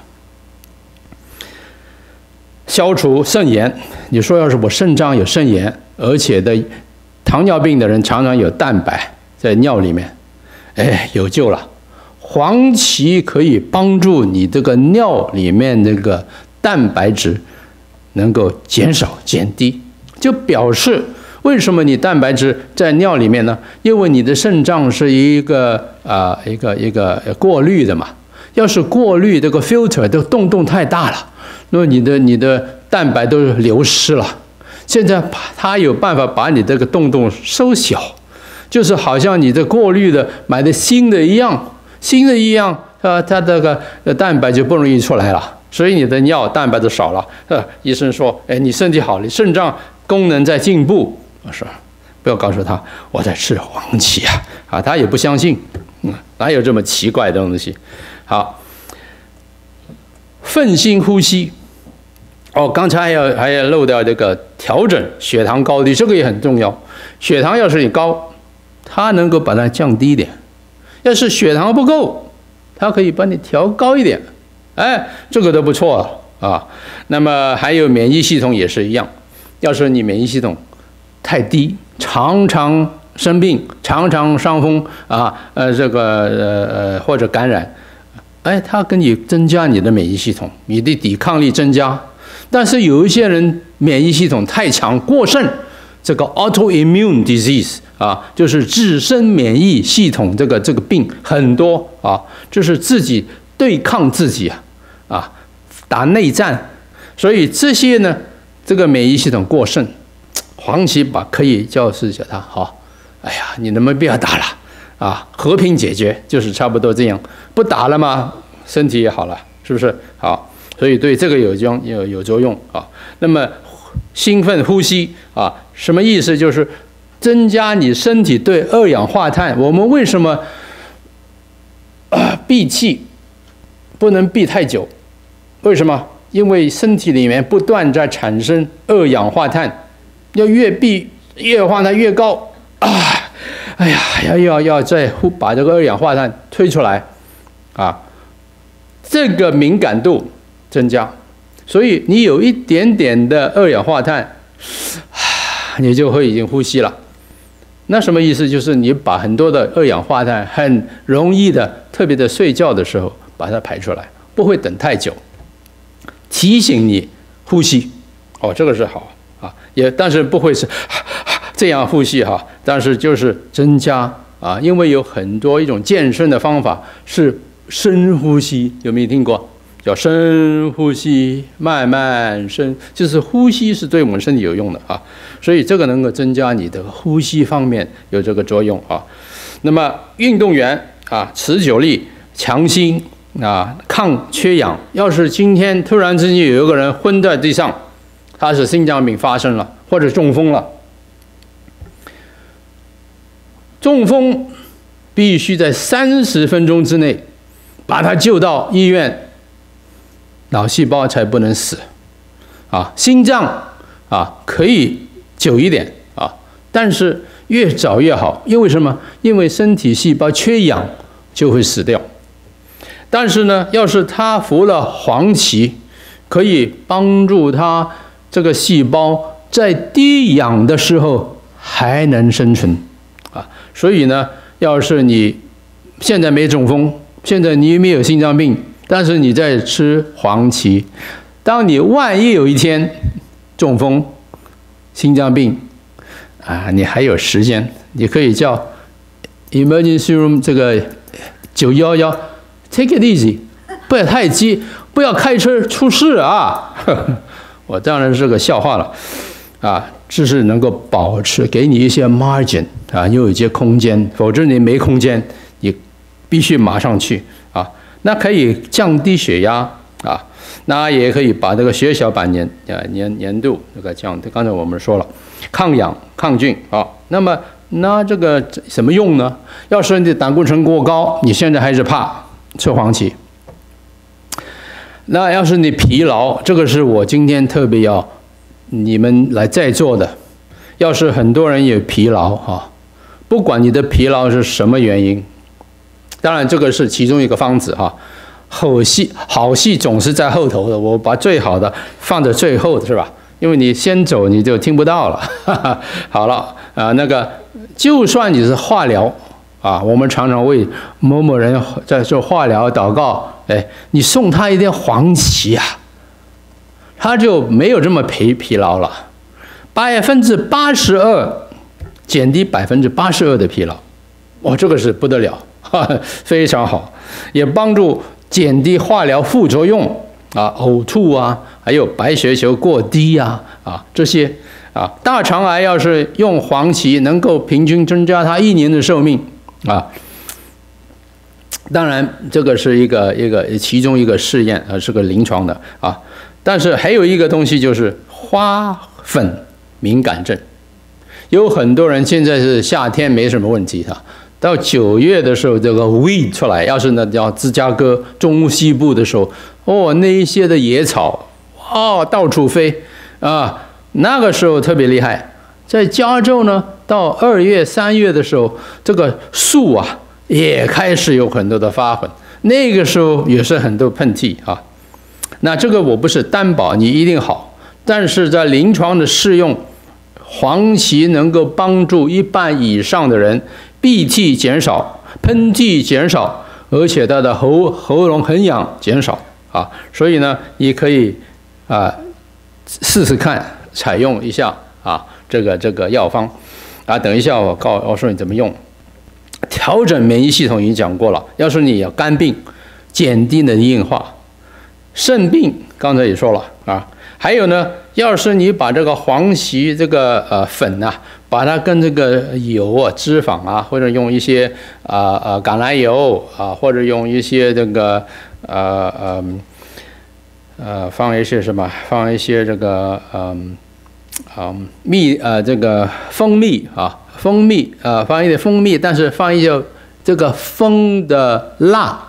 消除肾炎，你说要是我肾脏有肾炎，而且的糖尿病的人常常有蛋白在尿里面。哎，有救了！黄芪可以帮助你这个尿里面这个蛋白质能够减少、减低，就表示为什么你蛋白质在尿里面呢？因为你的肾脏是一个啊、呃、一个一个过滤的嘛。要是过滤这个 filter 的洞洞太大了，那么你的你的蛋白都流失了。现在它有办法把你这个洞洞收小。就是好像你的过滤的买的新的一样，新的一样，呃，它这个蛋白就不容易出来了，所以你的尿蛋白就少了。呃，医生说，哎，你身体好，你肾脏功能在进步。我说，不要告诉他我在吃黄芪啊，啊，他也不相信，嗯，哪有这么奇怪的东西？好，奋心呼吸， 哦，刚才还要还要漏掉这个调整血糖高低，这个也很重要。血糖要是你高，它能够把它降低一点；要是血糖不够，它可以把你调高一点。哎，这个都不错啊。那么还有免疫系统也是一样，要是你免疫系统太低，常常生病，常常伤风啊，呃，这个呃呃或者感染，哎，它给你增加你的免疫系统，你的抵抗力增加。但是有一些人免疫系统太强过剩，这个 autoimmune disease 啊，就是自身免疫系统这个这个病很多啊，就是自己对抗自己啊，啊，打内战。所以这些呢，这个免疫系统过剩，黄芪把可以叫是叫他好，哎呀，你能不能不要打了啊？和平解决就是差不多这样，不打了嘛，身体也好了，是不是？好。所以对这个有用有有作用啊。那么兴奋呼吸啊，什么意思？就是增加你身体对二氧化碳。我们为什么啊闭气不能闭太久？为什么？因为身体里面不断在产生二氧化碳，要越闭二氧化碳越高啊！哎呀，要要要再把这个二氧化碳推出来啊，这个敏感度增加，所以你有一点点的二氧化碳，你就会已经呼吸了。那什么意思？就是你把很多的二氧化碳很容易的，特别的睡觉的时候把它排出来，不会等太久，提醒你呼吸。哦，这个是好啊，也但是不会是这样呼吸哈，但是就是增加啊，因为有很多一种健身的方法是深呼吸，有没有听过？叫深呼吸，慢慢深，就是呼吸是对我们身体有用的啊，所以这个能够增加你的呼吸方面有这个作用啊。那么运动员啊，持久力、强心啊，抗缺氧。要是今天突然之间有一个人昏在地上，他是心脏病发生了，或者中风了，中风必须在三十分钟之内把他救到医院。脑细胞才不能死，啊，心脏啊可以久一点啊，但是越早越好，因为什么？因为身体细胞缺氧就会死掉。但是呢，要是他服了黄芪，可以帮助他这个细胞在低氧的时候还能生存啊。所以呢，要是你现在没中风，现在你没有心脏病。但是你在吃黄芪，当你万一有一天中风、心脏病啊，你还有时间，你可以叫 emergency room 这个九一一 take it easy， 不要太急，不要开车出事啊！呵呵，我当然是个笑话了啊，只是能够保持给你一些 margin 啊，又有一些空间，否则你没空间，你必须马上去啊。那可以降低血压啊，那也可以把这个血小板粘啊粘粘度这个降低。刚才我们说了，抗氧抗菌啊。那么那这个什么用呢？要是你的胆固醇过高，你现在还是怕吃黄芪。那要是你疲劳，这个是我今天特别要你们来在座的。要是很多人有疲劳啊，不管你的疲劳是什么原因。当然，这个是其中一个方子哈。好戏好戏总是在后头的，我把最好的放在最后的是吧？因为你先走你就听不到了。哈哈，好了啊、呃，那个就算你是化疗啊，我们常常为某某人在做化疗祷告，哎，你送他一点黄芪啊，他就没有这么疲疲劳了，百分之八十二减低百分之八十二的疲劳，哇，这个是不得了。非常好，也帮助减低化疗副作用啊，呕吐啊，还有白血球过低啊，啊这些啊，大肠癌要是用黄芪，能够平均增加它一年的寿命啊。当然，这个是一个一个其中一个试验啊，是个临床的啊。但是还有一个东西就是花粉敏感症，有很多人现在是夏天没什么问题啊。到九月的时候，这个 weed 出来，要是呢叫芝加哥中西部的时候，哦，那一些的野草， 哦，到处飞啊，那个时候特别厉害。在加州呢，到二月、三月的时候，这个树啊也开始有很多的发粉，那个时候也是很多喷嚏啊。那这个我不是担保你一定好，但是在临床的适用，黄芪能够帮助一半以上的人鼻涕减少、喷嚏减少，而且他的喉喉咙很痒减少啊。所以呢，你可以啊试试看，采用一下啊。这个这个药方啊，等一下我告我说你怎么用。调整免疫系统已经讲过了，要是你有肝病，减低你的硬化；肾病刚才也说了啊。还有呢，要是你把这个黄芪这个呃粉啊，把它跟这个油啊、脂肪啊，或者用一些啊呃橄榄油啊，或者用一些这个呃呃呃放一些什么，放一些这个嗯。啊，蜜呃，这个蜂蜜啊，蜂蜜呃，放一点蜂蜜，但是放一些这个蜂的蜡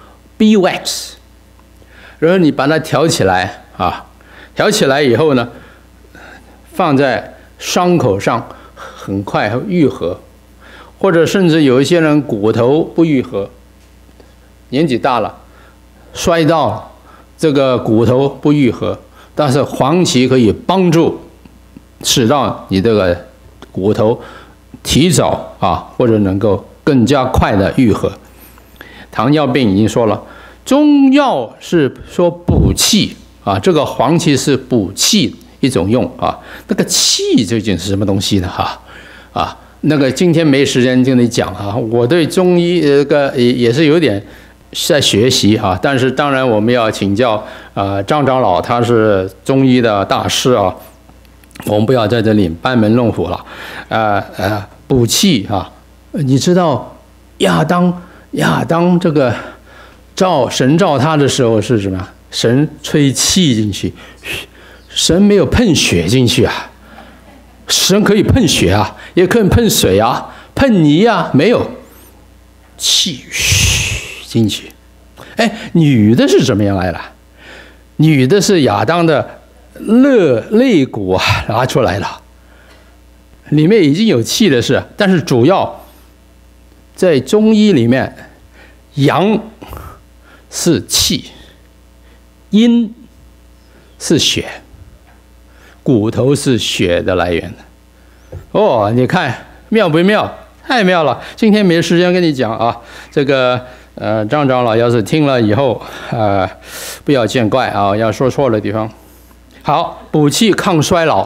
，beeswax， 然后你把它调起来啊，调起来以后呢，放在伤口上，很快会愈合，或者甚至有一些人骨头不愈合，年纪大了，摔到这个骨头不愈合，但是黄芪可以帮助。使到你这个骨头提早啊，或者能够更加快的愈合。糖尿病已经说了，中药是说补气啊，这个黄芪是补气一种用啊。那个气究竟是什么东西呢？哈啊，那个今天没时间跟你讲啊。我对中医这个也也是有点在学习啊，但是当然我们要请教啊张长老，他是中医的大师啊。我们不要在这里班门弄斧了，呃呃，补气啊！你知道亚当亚当这个照神照他的时候是什么？神吹气进去，神没有喷血进去啊。神可以喷血啊，也可以喷水啊，喷泥啊，没有气嘘进去。哎，女的是怎么样来的？女的是亚当的。肋肋骨啊拿出来了，里面已经有气的是，但是主要在中医里面，阳是气，阴是血，骨头是血的来源。哦，你看妙不妙？太妙了！今天没时间跟你讲啊，这个呃张长老要是听了以后，呃不要见怪啊，要说错了地方。好，补气抗衰老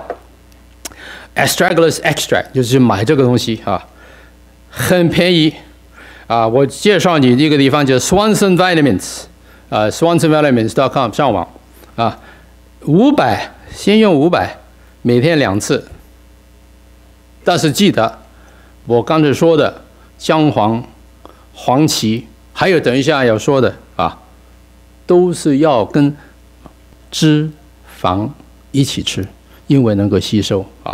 ，astragalus extract 就是买这个东西啊，很便宜啊。我介绍你一个地方叫 Swanson Vitamins 啊 ，Swanson Vitamins dot com 上网啊，五百先用五百，每天两次。但是记得我刚才说的姜黄、黄芪，还有等一下要说的啊，都是要跟脂肪一起吃，因为能够吸收啊。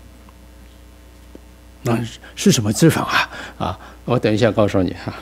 那是什么脂肪啊？啊，我等一下告诉你哈。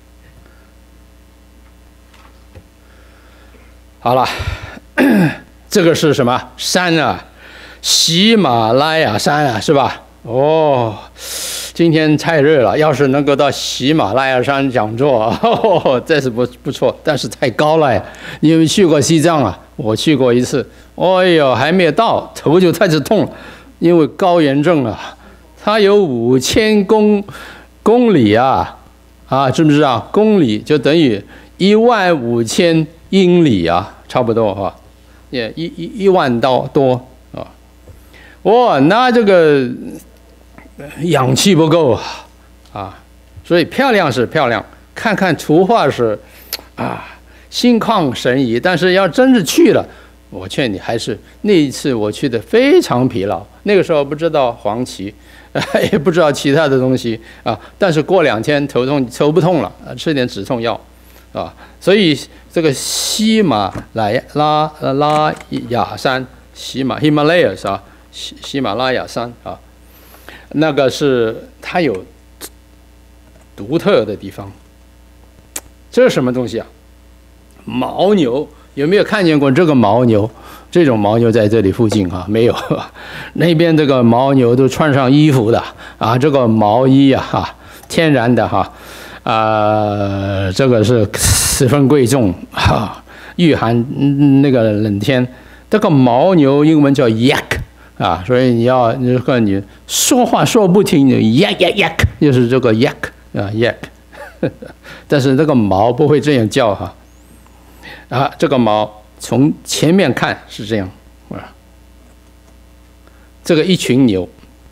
好了，这个是什么山啊？喜马拉雅山啊，是吧？哦，今天太热了，要是能够到喜马拉雅山讲座，哦，这是不不错，但是太高了呀。你有没有去过西藏啊？我去过一次，哎呦，还没有到，头就开始痛了，因为高原症啊。它有五千公公里啊，啊，知不知道？公里就等于一万五千英里啊，差不多哈，也一一一万刀多啊。哇，那这个氧气不够啊，啊，所以漂亮是漂亮，看看图画是啊，心旷神怡。但是要真是去了，我劝你还是那一次我去的非常疲劳，那个时候不知道黄芪。也不知道其他的东西啊，但是过两天头痛头不痛了，吃点止痛药，啊，所以这个喜马拉拉拉雅山，喜马 Himalayas 啊，喜喜马拉雅山啊，那个是它有独特的地方。这是什么东西啊？牦牛有没有看见过这个牦牛？这种牦牛在这里附近啊，没有。那边这个牦牛都穿上衣服的啊，这个毛衣啊，哈，天然的哈，啊，这个是十分贵重哈，御寒那个冷天。这个牦牛英文叫 yak 啊，所以你要如果你说话说不听，你 yak yak yak 就是这个 yak 啊 yak， 但是这个毛不会这样叫哈。啊，这个毛从前面看是这样啊，这个一群牛，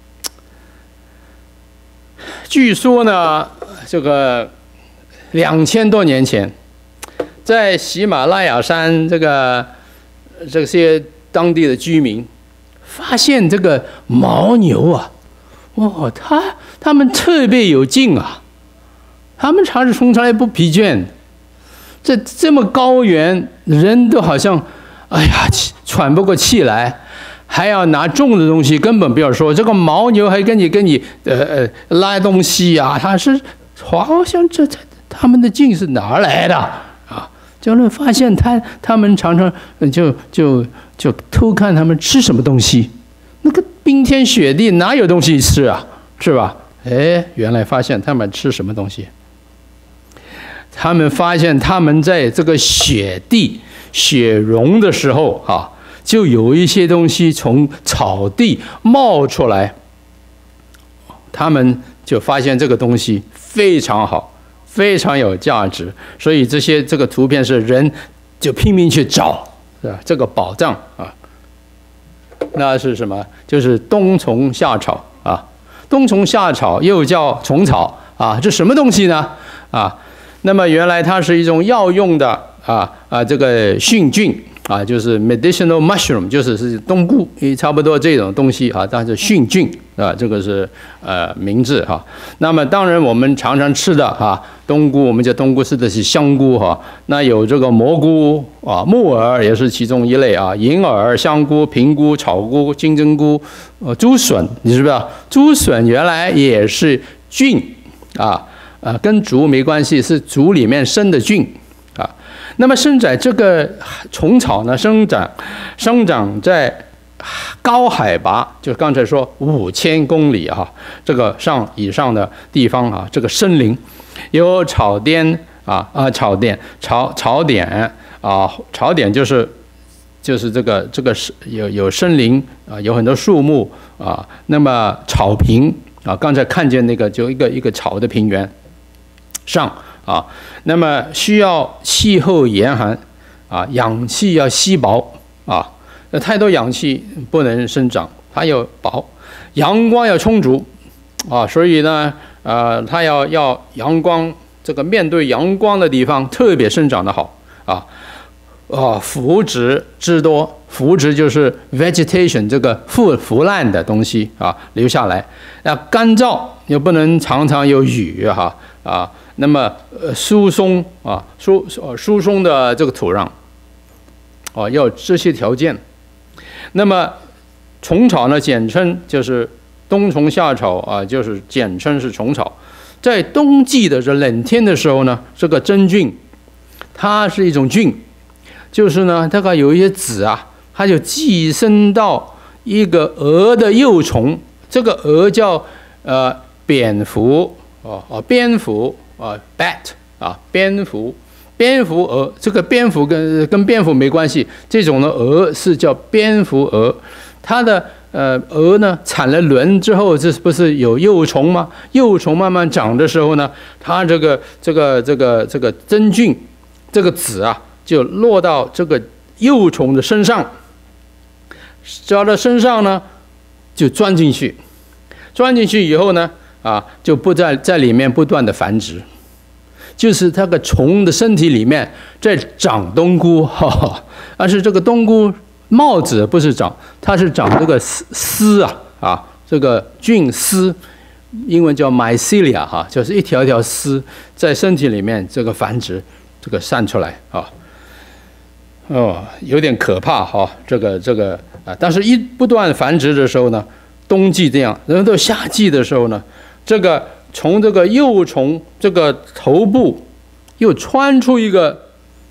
据说呢，这个两千多年前，在喜马拉雅山这个这些当地的居民发现这个牦牛啊，哇，他他们特别有劲啊，他们常是从来不疲倦。这这么高原，人都好像，哎呀，喘不过气来，还要拿重的东西，根本不要说。这个牦牛还跟你跟你呃呃拉东西啊，它是好像这这他们的劲是哪儿来的啊？就是发现他他们常常就就就偷看他们吃什么东西，那个冰天雪地哪有东西吃啊？是吧？哎，原来发现他们吃什么东西。他们发现他们在这个雪地雪融的时候啊，就有一些东西从草地冒出来，他们就发现这个东西非常好，非常有价值，所以这些这个图片是人就拼命去找，是吧？这个宝藏啊，那是什么？就是冬虫夏草啊，冬虫夏草又叫虫草啊，这什么东西呢？啊？那么原来它是一种药用的啊啊这个菌菌啊，就是 medicinal mushroom， 就是是冬菇，差不多这种东西啊，但是菌菌啊，这个是呃名字哈。那么当然我们常常吃的哈冬菇，我们叫冬菇吃的是香菇哈。那有这个蘑菇啊，木耳也是其中一类啊，银耳、香菇、平菇、草菇、金针菇、呃竹笋，你知不知道？竹笋原来也是菌啊。啊，跟竹没关系，是竹里面生的菌啊。那么生长这个虫草呢，生长生长在高海拔，就刚才说五千公里哈、啊，这个上以上的地方啊，这个森林有草甸啊啊草甸草草甸啊草甸就是就是这个这个是有有森林啊，有很多树木啊，那么草坪啊，刚才看见那个就一个一个草的平原。上啊，那么需要气候严寒啊，氧气要稀薄啊，那太多氧气不能生长，它要薄，阳光要充足啊，所以呢，呃，它要要阳光，这个面对阳光的地方特别生长得好啊，啊，腐殖之多，腐殖就是 vegetation 这个腐腐烂的东西啊留下来，那干燥又不能常常有雨哈啊。那么，呃，疏松啊，疏呃疏松的这个土壤，哦，要这些条件。那么，虫草呢，简称就是冬虫夏草啊，就是简称是虫草。在冬季的这冷天的时候呢，这个真菌，它是一种菌，就是呢，大概有一些籽啊，它就寄生到一个蛾的幼虫，这个蛾叫呃蝙蝠哦哦蝙蝠。啊 ，bat 啊，蝙蝠，蝙蝠蛾，这个蝙蝠跟跟蝙蝠没关系，这种的蛾是叫蝙蝠蛾，它的呃蛾呢产了卵之后，这不是有幼虫吗？幼虫慢慢长的时候呢，它这个这个这个这个真菌，这个籽啊，就落到这个幼虫的身上，抓到身上呢，就钻进去，钻进去以后呢。啊，就不在在里面不断的繁殖，就是它个虫的身体里面在长冬菇，哈哈，但是这个冬菇帽子不是长，它是长这个丝丝啊啊，这个菌丝，英文叫 mycelia 哈，就是一条条丝在身体里面这个繁殖，这个散出来啊，哦，有点可怕哈，这个这个啊，但是一不断繁殖的时候呢，冬季这样，然后到夏季的时候呢。这个从这个幼虫这个头部又穿出一个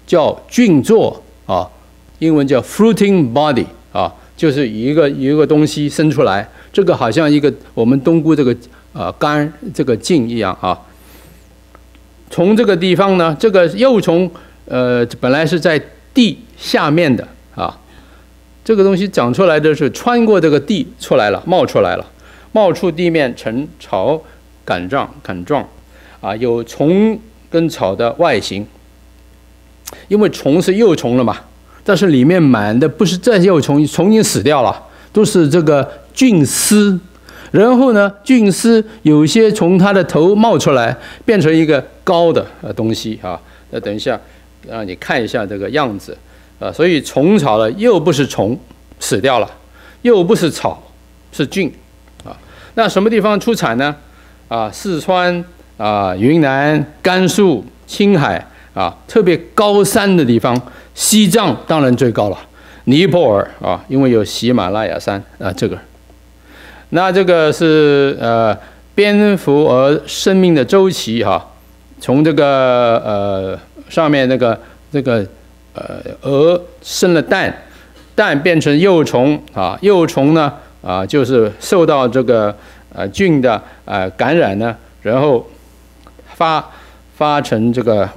叫菌座啊，英文叫 fruiting body 啊，就是一个一个东西生出来，这个好像一个我们冬菇这个呃杆这个茎一样啊。从这个地方呢，这个幼虫呃本来是在地下面的啊，这个东西长出来的是穿过这个地出来了，冒出来了，冒出地面呈草杆状杆状啊，有虫跟草的外形。因为虫是幼虫了嘛，但是里面满的不是这幼虫，虫已经死掉了，都是这个菌丝。然后呢，菌丝有些从它的头冒出来，变成一个高的呃东西啊。那等一下让你看一下这个样子啊。所以虫草了，又不是虫死掉了，又不是草，是菌啊。那什么地方出产呢？啊，四川啊、云南、甘肃、青海。啊，特别高山的地方，西藏当然最高了，尼泊尔啊，因为有喜马拉雅山啊，这个，那这个是呃蝙蝠蛾生命的周期哈、啊，从这个呃上面那个这个呃蛾生了蛋，蛋变成幼虫啊，幼虫呢啊就是受到这个呃菌的呃感染呢，然后发发成这个。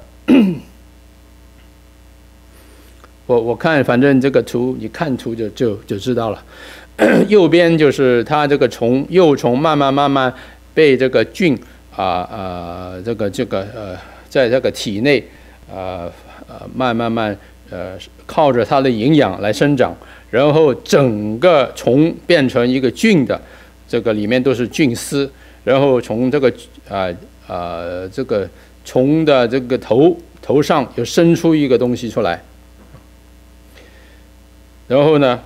我我看，反正这个图你看图就就就知道了。右边就是它这个虫幼虫慢慢慢慢被这个菌啊啊、呃、这个这个呃在这个体内啊呃慢慢慢呃靠着它的营养来生长，然后整个虫变成一个菌的，这个里面都是菌丝，然后从这个啊啊、呃呃、这个。虫的这个头头上又伸出一个东西出来，然后呢，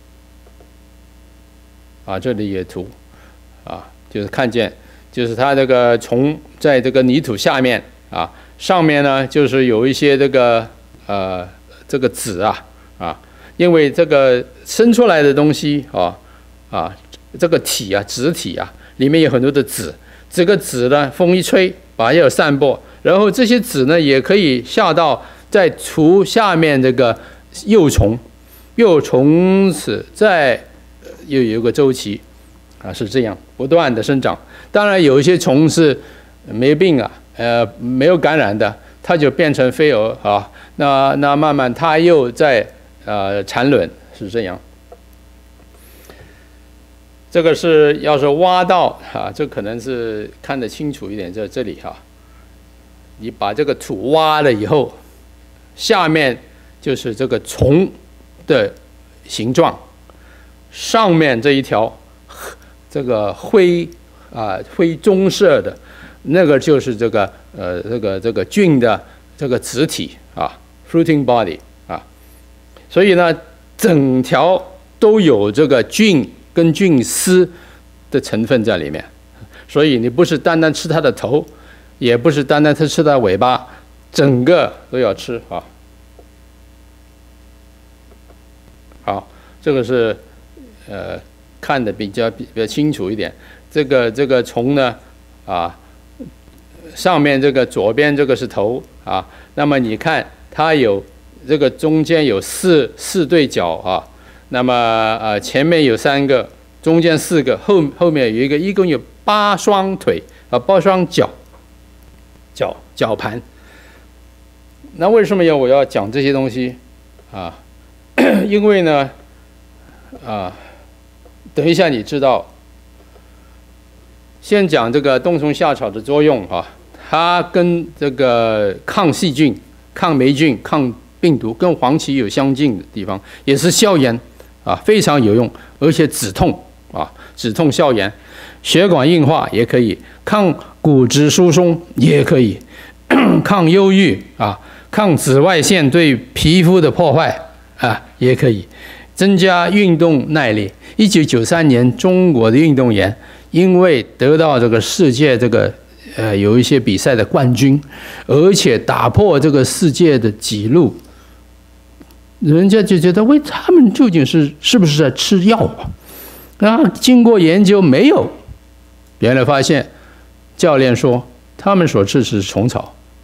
啊，这里也图，啊，就是看见，就是它这个虫在这个泥土下面啊，上面呢就是有一些这个呃这个籽啊啊，因为这个生出来的东西啊啊这个体啊籽体啊里面有很多的籽，这个籽呢风一吹把它散播。然后这些籽呢，也可以下到在土下面这个幼虫，幼虫是在又有一个周期啊，是这样不断的生长。当然有一些虫是没病啊，呃没有感染的，它就变成飞蛾啊，那那慢慢它又在呃产卵，是这样。这个是要是挖到啊，这可能是看得清楚一点，在这里哈、啊。你把这个土挖了以后，下面就是这个虫的形状，上面这一条这个灰啊灰棕色的，那个就是这个呃这个这个菌的这个子体啊 ，fruiting body 啊，所以呢，整条都有这个菌跟菌丝的成分在里面，所以你不是单单吃它的头。也不是单单它吃的尾巴，整个都要吃啊。好，这个是呃看的比较比较清楚一点。这个这个虫呢啊，上面这个左边这个是头啊，那么你看它有这个中间有四四对角啊，那么呃前面有三个，中间四个，后后面有一个，一共有八双腿啊，八双脚。绞绞盘，那为什么要我要讲这些东西啊？因为呢，啊，等一下你知道，先讲这个冬虫夏草的作用啊，它跟这个抗细菌、抗霉菌、抗病毒跟黄芪有相近的地方，也是消炎啊，非常有用，而且止痛啊，止痛消炎。血管硬化也可以，抗骨质疏松也可以，抗忧郁啊，抗紫外线对皮肤的破坏啊也可以，增加运动耐力。一九九三年，中国的运动员因为得到这个世界这个呃有一些比赛的冠军，而且打破这个世界的纪录，人家就觉得喂，他们究竟是是不是在吃药啊？啊，经过研究没有。原来发现，教练说他们所吃是虫草，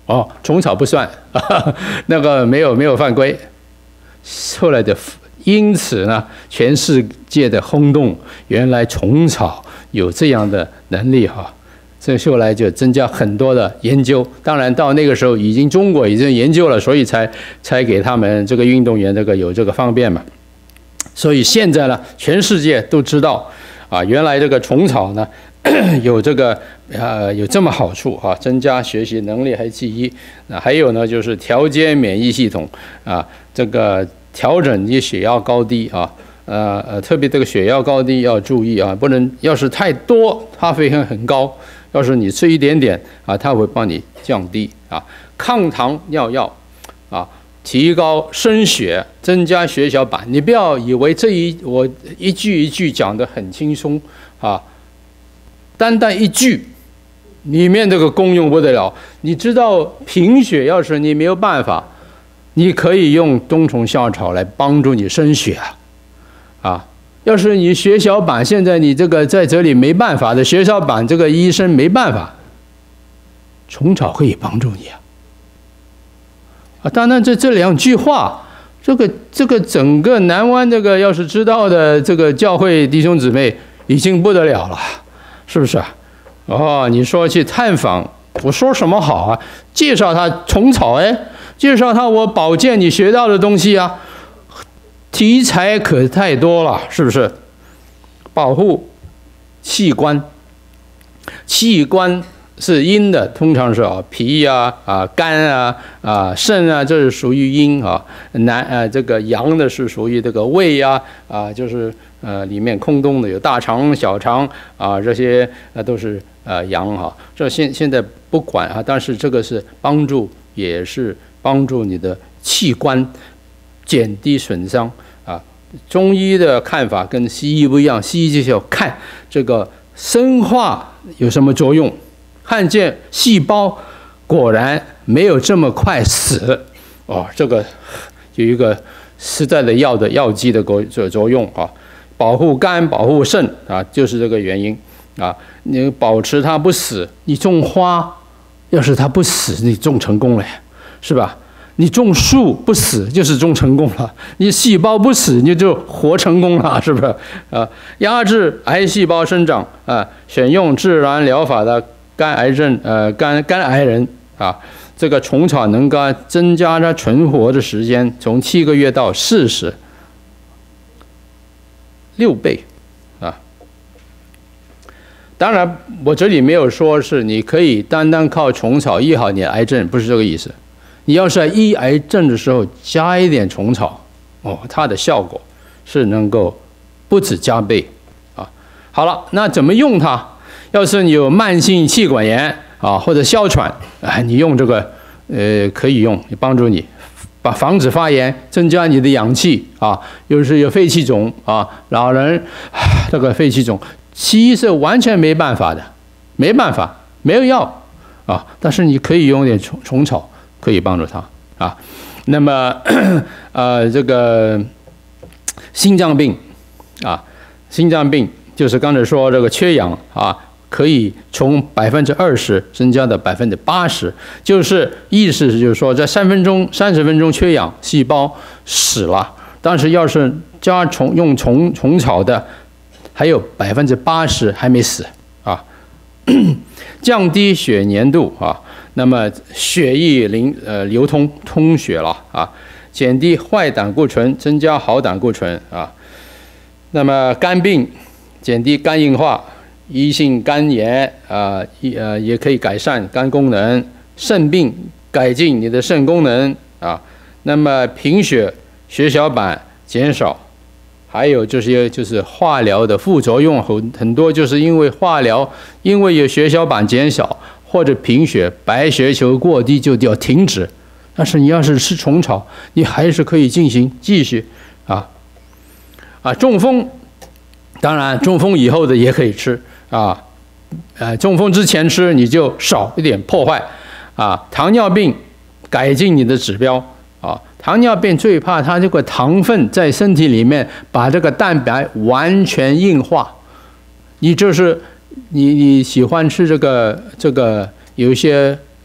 哦，虫草不算，那个没有没有犯规。后来的，因此呢，全世界的轰动，原来虫草有这样的能力哈。所以后来就增加很多的研究。当然到那个时候，已经中国已经研究了，所以才才给他们这个运动员这个有这个方便嘛。所以现在呢，全世界都知道啊，原来这个虫草呢有这个呃有这么好处哈、啊，增加学习能力还有记忆。那还有呢，就是调节免疫系统啊，这个调整你血压高低啊。呃呃，特别这个血压高低要注意啊，不能要是太多，它会很很高；要是你吃一点点啊，它会帮你降低啊。抗糖尿药啊，提高升血，增加血小板。你不要以为这一我一句一句讲得很轻松啊，单单一句里面这个功用不得了。你知道贫血，要是你没有办法，你可以用冬虫夏草来帮助你升血啊。啊，要是你血小板现在你这个在这里没办法的，血小板这个医生没办法，虫草可以帮助你啊。啊，当然这这两句话，这个这个整个南湾这个要是知道的这个教会弟兄姊妹已经不得了了，是不是啊？哦，你说去探访，我说什么好啊？介绍他虫草，哎，介绍他我保健你学到的东西啊。题材可太多了，是不是？保护器官，器官是阴的，通常是啊脾啊啊肝啊啊肾啊，这是属于阴啊。南呃这个阳的是属于这个胃啊啊，就是呃里面空洞的有大肠、小肠啊，这些呃都是呃阳哈。这现现在不管啊，但是这个是帮助，也是帮助你的器官减低损伤。中医的看法跟西医不一样，西医就是要看这个生化有什么作用，看见细胞果然没有这么快死哦，这个有一个实在的药的药剂的作作用啊，保护肝、保护肾啊，就是这个原因啊。你保持它不死，你种花，要是它不死，你种成功了，是吧？你种树不死就是种成功了，你细胞不死你就活成功了，是不是？啊，压制癌细胞生长啊，选用自然疗法的肝癌症呃肝肝癌人啊，这个虫草能够增加它存活的时间，从七个月到四十六倍啊。当然，我这里没有说是你可以单单靠虫草医好你的癌症，不是这个意思。你要是在医癌症的时候加一点虫草，哦，它的效果是能够不止加倍啊。好了，那怎么用它？要是你有慢性气管炎啊或者哮喘，哎，你用这个呃可以用，帮助你把防止发炎，增加你的氧气啊。又是有肺气肿啊，老人这个肺气肿，西医是完全没办法的，没办法，没有药啊。但是你可以用点虫虫草。可以帮助他啊，那么呃，这个心脏病啊，心脏病就是刚才说这个缺氧啊，可以从百分之二十增加到百分之八十，就是意思就是说，在三分钟、三十分钟缺氧，细胞死了，但是要是加虫用虫虫草的，还有百分之八十还没死啊，降低血粘度啊。那么血液流呃流通通血了啊，减低坏胆固醇，增加好胆固醇啊。那么肝病，减低肝硬化，胰性肝炎啊，呃也可以改善肝功能。肾病，改进你的肾功能啊。那么贫血，血小板减少，还有这些就是化疗的副作用很很多，就是因为化疗，因为有血小板减少。或者贫血，白血球过低就要停止，但是你要是吃虫草，你还是可以进行继续啊啊！中风，当然中风以后的也可以吃啊，呃，中风之前吃你就少一点破坏啊。糖尿病，改进你的指标啊。糖尿病最怕它这个糖分在身体里面把这个蛋白完全硬化，你就是。你你喜欢吃这个这个有一些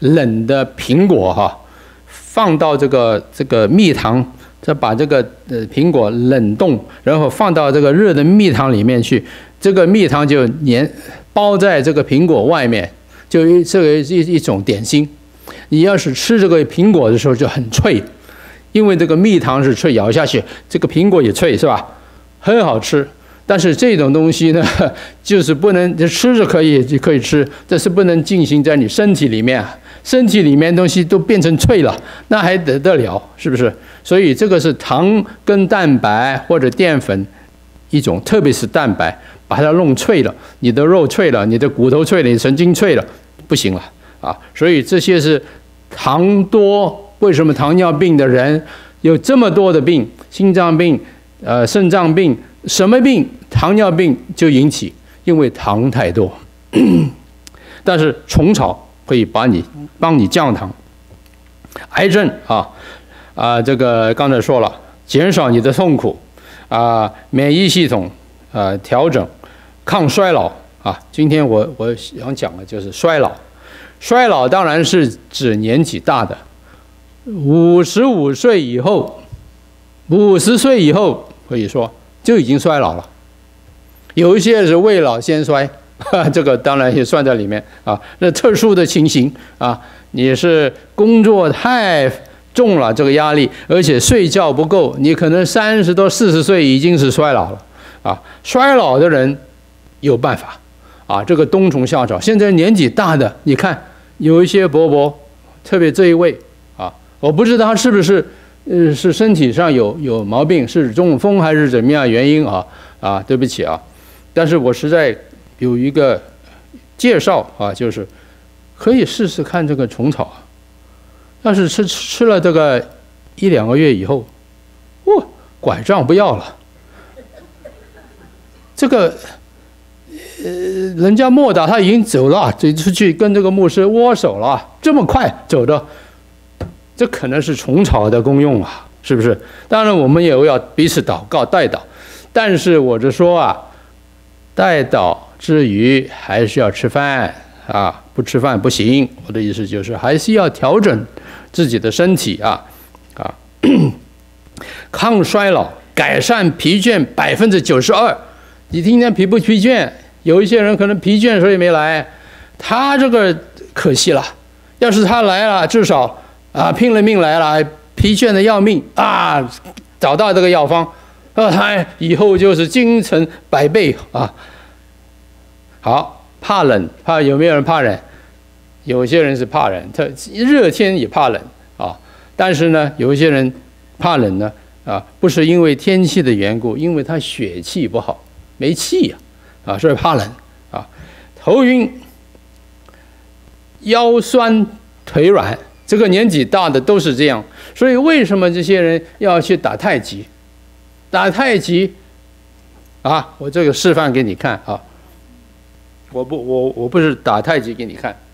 冷的苹果哈，放到这个这个蜜糖，再把这个呃苹果冷冻，然后放到这个热的蜜糖里面去，这个蜜糖就粘包在这个苹果外面，就这个一一种点心。你要是吃这个苹果的时候就很脆，因为这个蜜糖是脆，咬下去这个苹果也脆，是吧？很好吃。但是这种东西呢，就是不能就吃着可以就可以吃，这是不能进行在你身体里面啊。身体里面东西都变成脆了，那还得得了，是不是？所以这个是糖跟蛋白或者淀粉一种，特别是蛋白，把它弄脆了，你的肉脆了，你的骨头脆了，你神经脆了，不行了啊！所以这些是糖多，为什么糖尿病的人有这么多的病，心脏病、呃肾脏病，什么病糖尿病就引起，因为糖太多。但是虫草可以把你帮你降糖。癌症啊啊，这个刚才说了，减少你的痛苦啊，免疫系统啊调整，抗衰老啊。今天我我想讲的就是衰老。衰老当然是指年纪大的，五十五岁以后，五十岁以后可以说就已经衰老了。有一些是未老先衰。这个当然也算在里面啊，那特殊的情形啊，你是工作太重了，这个压力，而且睡觉不够，你可能三十多、四十岁已经是衰老了啊。衰老的人有办法啊，这个冬虫夏草。现在年纪大的，你看有一些伯伯，特别这一位啊，我不知道他是不是呃是身体上有有毛病，是中风还是怎么样原因啊啊，对不起啊，但是我实在。有一个介绍啊，就是可以试试看这个虫草啊。但是吃吃了这个一两个月以后，哦，拐杖不要了。这个呃，人家莫达他已经走了，走出去跟这个牧师握手了，这么快走的，这可能是虫草的功用啊，是不是？当然我们也要彼此祷告代祷，但是我就说啊，代祷。至于还是要吃饭啊，不吃饭不行。我的意思就是还是要调整自己的身体啊啊，抗衰老、改善疲倦百分之九十二。你今天疲不疲倦？有一些人可能疲倦所以没来，他这个可惜了。要是他来了，至少啊拼了命来了，疲倦的要命啊，找到这个药方，啊，他以后就是精神百倍啊。好，怕冷，怕有没有人怕冷？有些人是怕冷，他热天也怕冷啊。但是呢，有一些人怕冷呢，啊，不是因为天气的缘故，因为他血气不好，没气呀，啊，所以怕冷啊。头晕、腰酸、腿软，这个年纪大的都是这样。所以为什么这些人要去打太极？打太极啊，我这个示范给你看啊。我不，我我不是打太极给你看。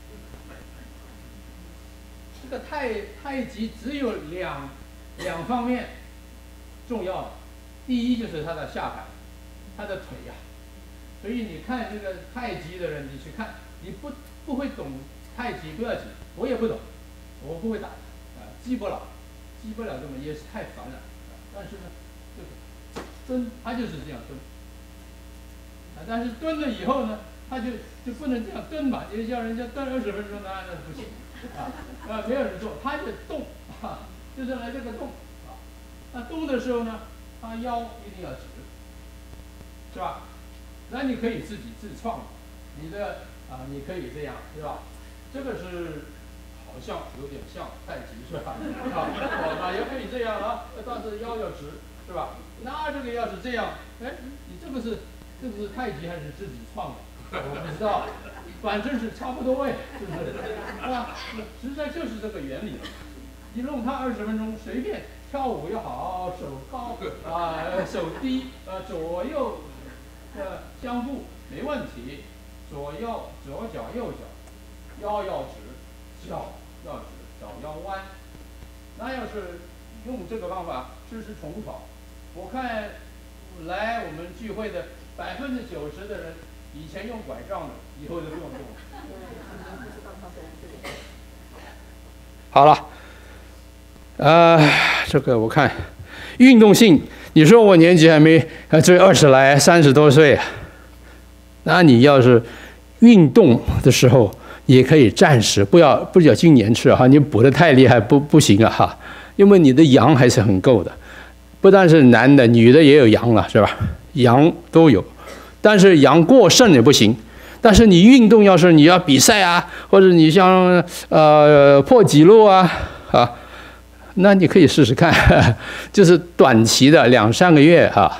这个太太极只有两两方面重要的，第一就是他的下盘，他的腿呀、啊。所以你看这个太极的人，你去看，你不不会懂太极不要紧，我也不懂，我不会打啊，记不了，记不了这么也是太烦了。但是呢，这个蹲，他就是这样蹲。啊，但是蹲了以后呢？他就就不能这样蹲嘛，就叫人家蹲二十分钟，当然那不行啊啊，没有人做，他就动啊，就是来这个动啊。那动的时候呢，他腰一定要直，是吧？那你可以自己自创，你的啊，你可以这样，对吧？这个是好像有点像太极，是吧？啊，啊，也可以这样啊，但是腰要直，是吧？那这个要是这样，哎，你这个是这个是太极还是自己创的？我不知道，反正是差不多哎，是不是？啊，实在就是这个原理。你弄它二十分钟，随便跳舞也好，手高啊、呃，手低，呃，左右呃相互没问题。左右左脚右脚，腰要直，脚要直，脚要弯。那要是用这个方法吃吃虫草，我看来我们聚会的百分之九十的人。以前用拐杖的，以后就不用用了。 好了，呃，这个我看运动性，你说我年纪还没呃，这二十来三十多岁，那你要是运动的时候，也可以暂时不要不要今年吃哈，你补得太厉害不不行啊哈，因为你的阳还是很够的，不但是男的，女的也有阳了是吧？阳都有，但是阳过剩也不行。但是你运动要是你要比赛啊，或者你像呃破纪录啊啊，那你可以试试看，呵呵就是短期的两三个月啊，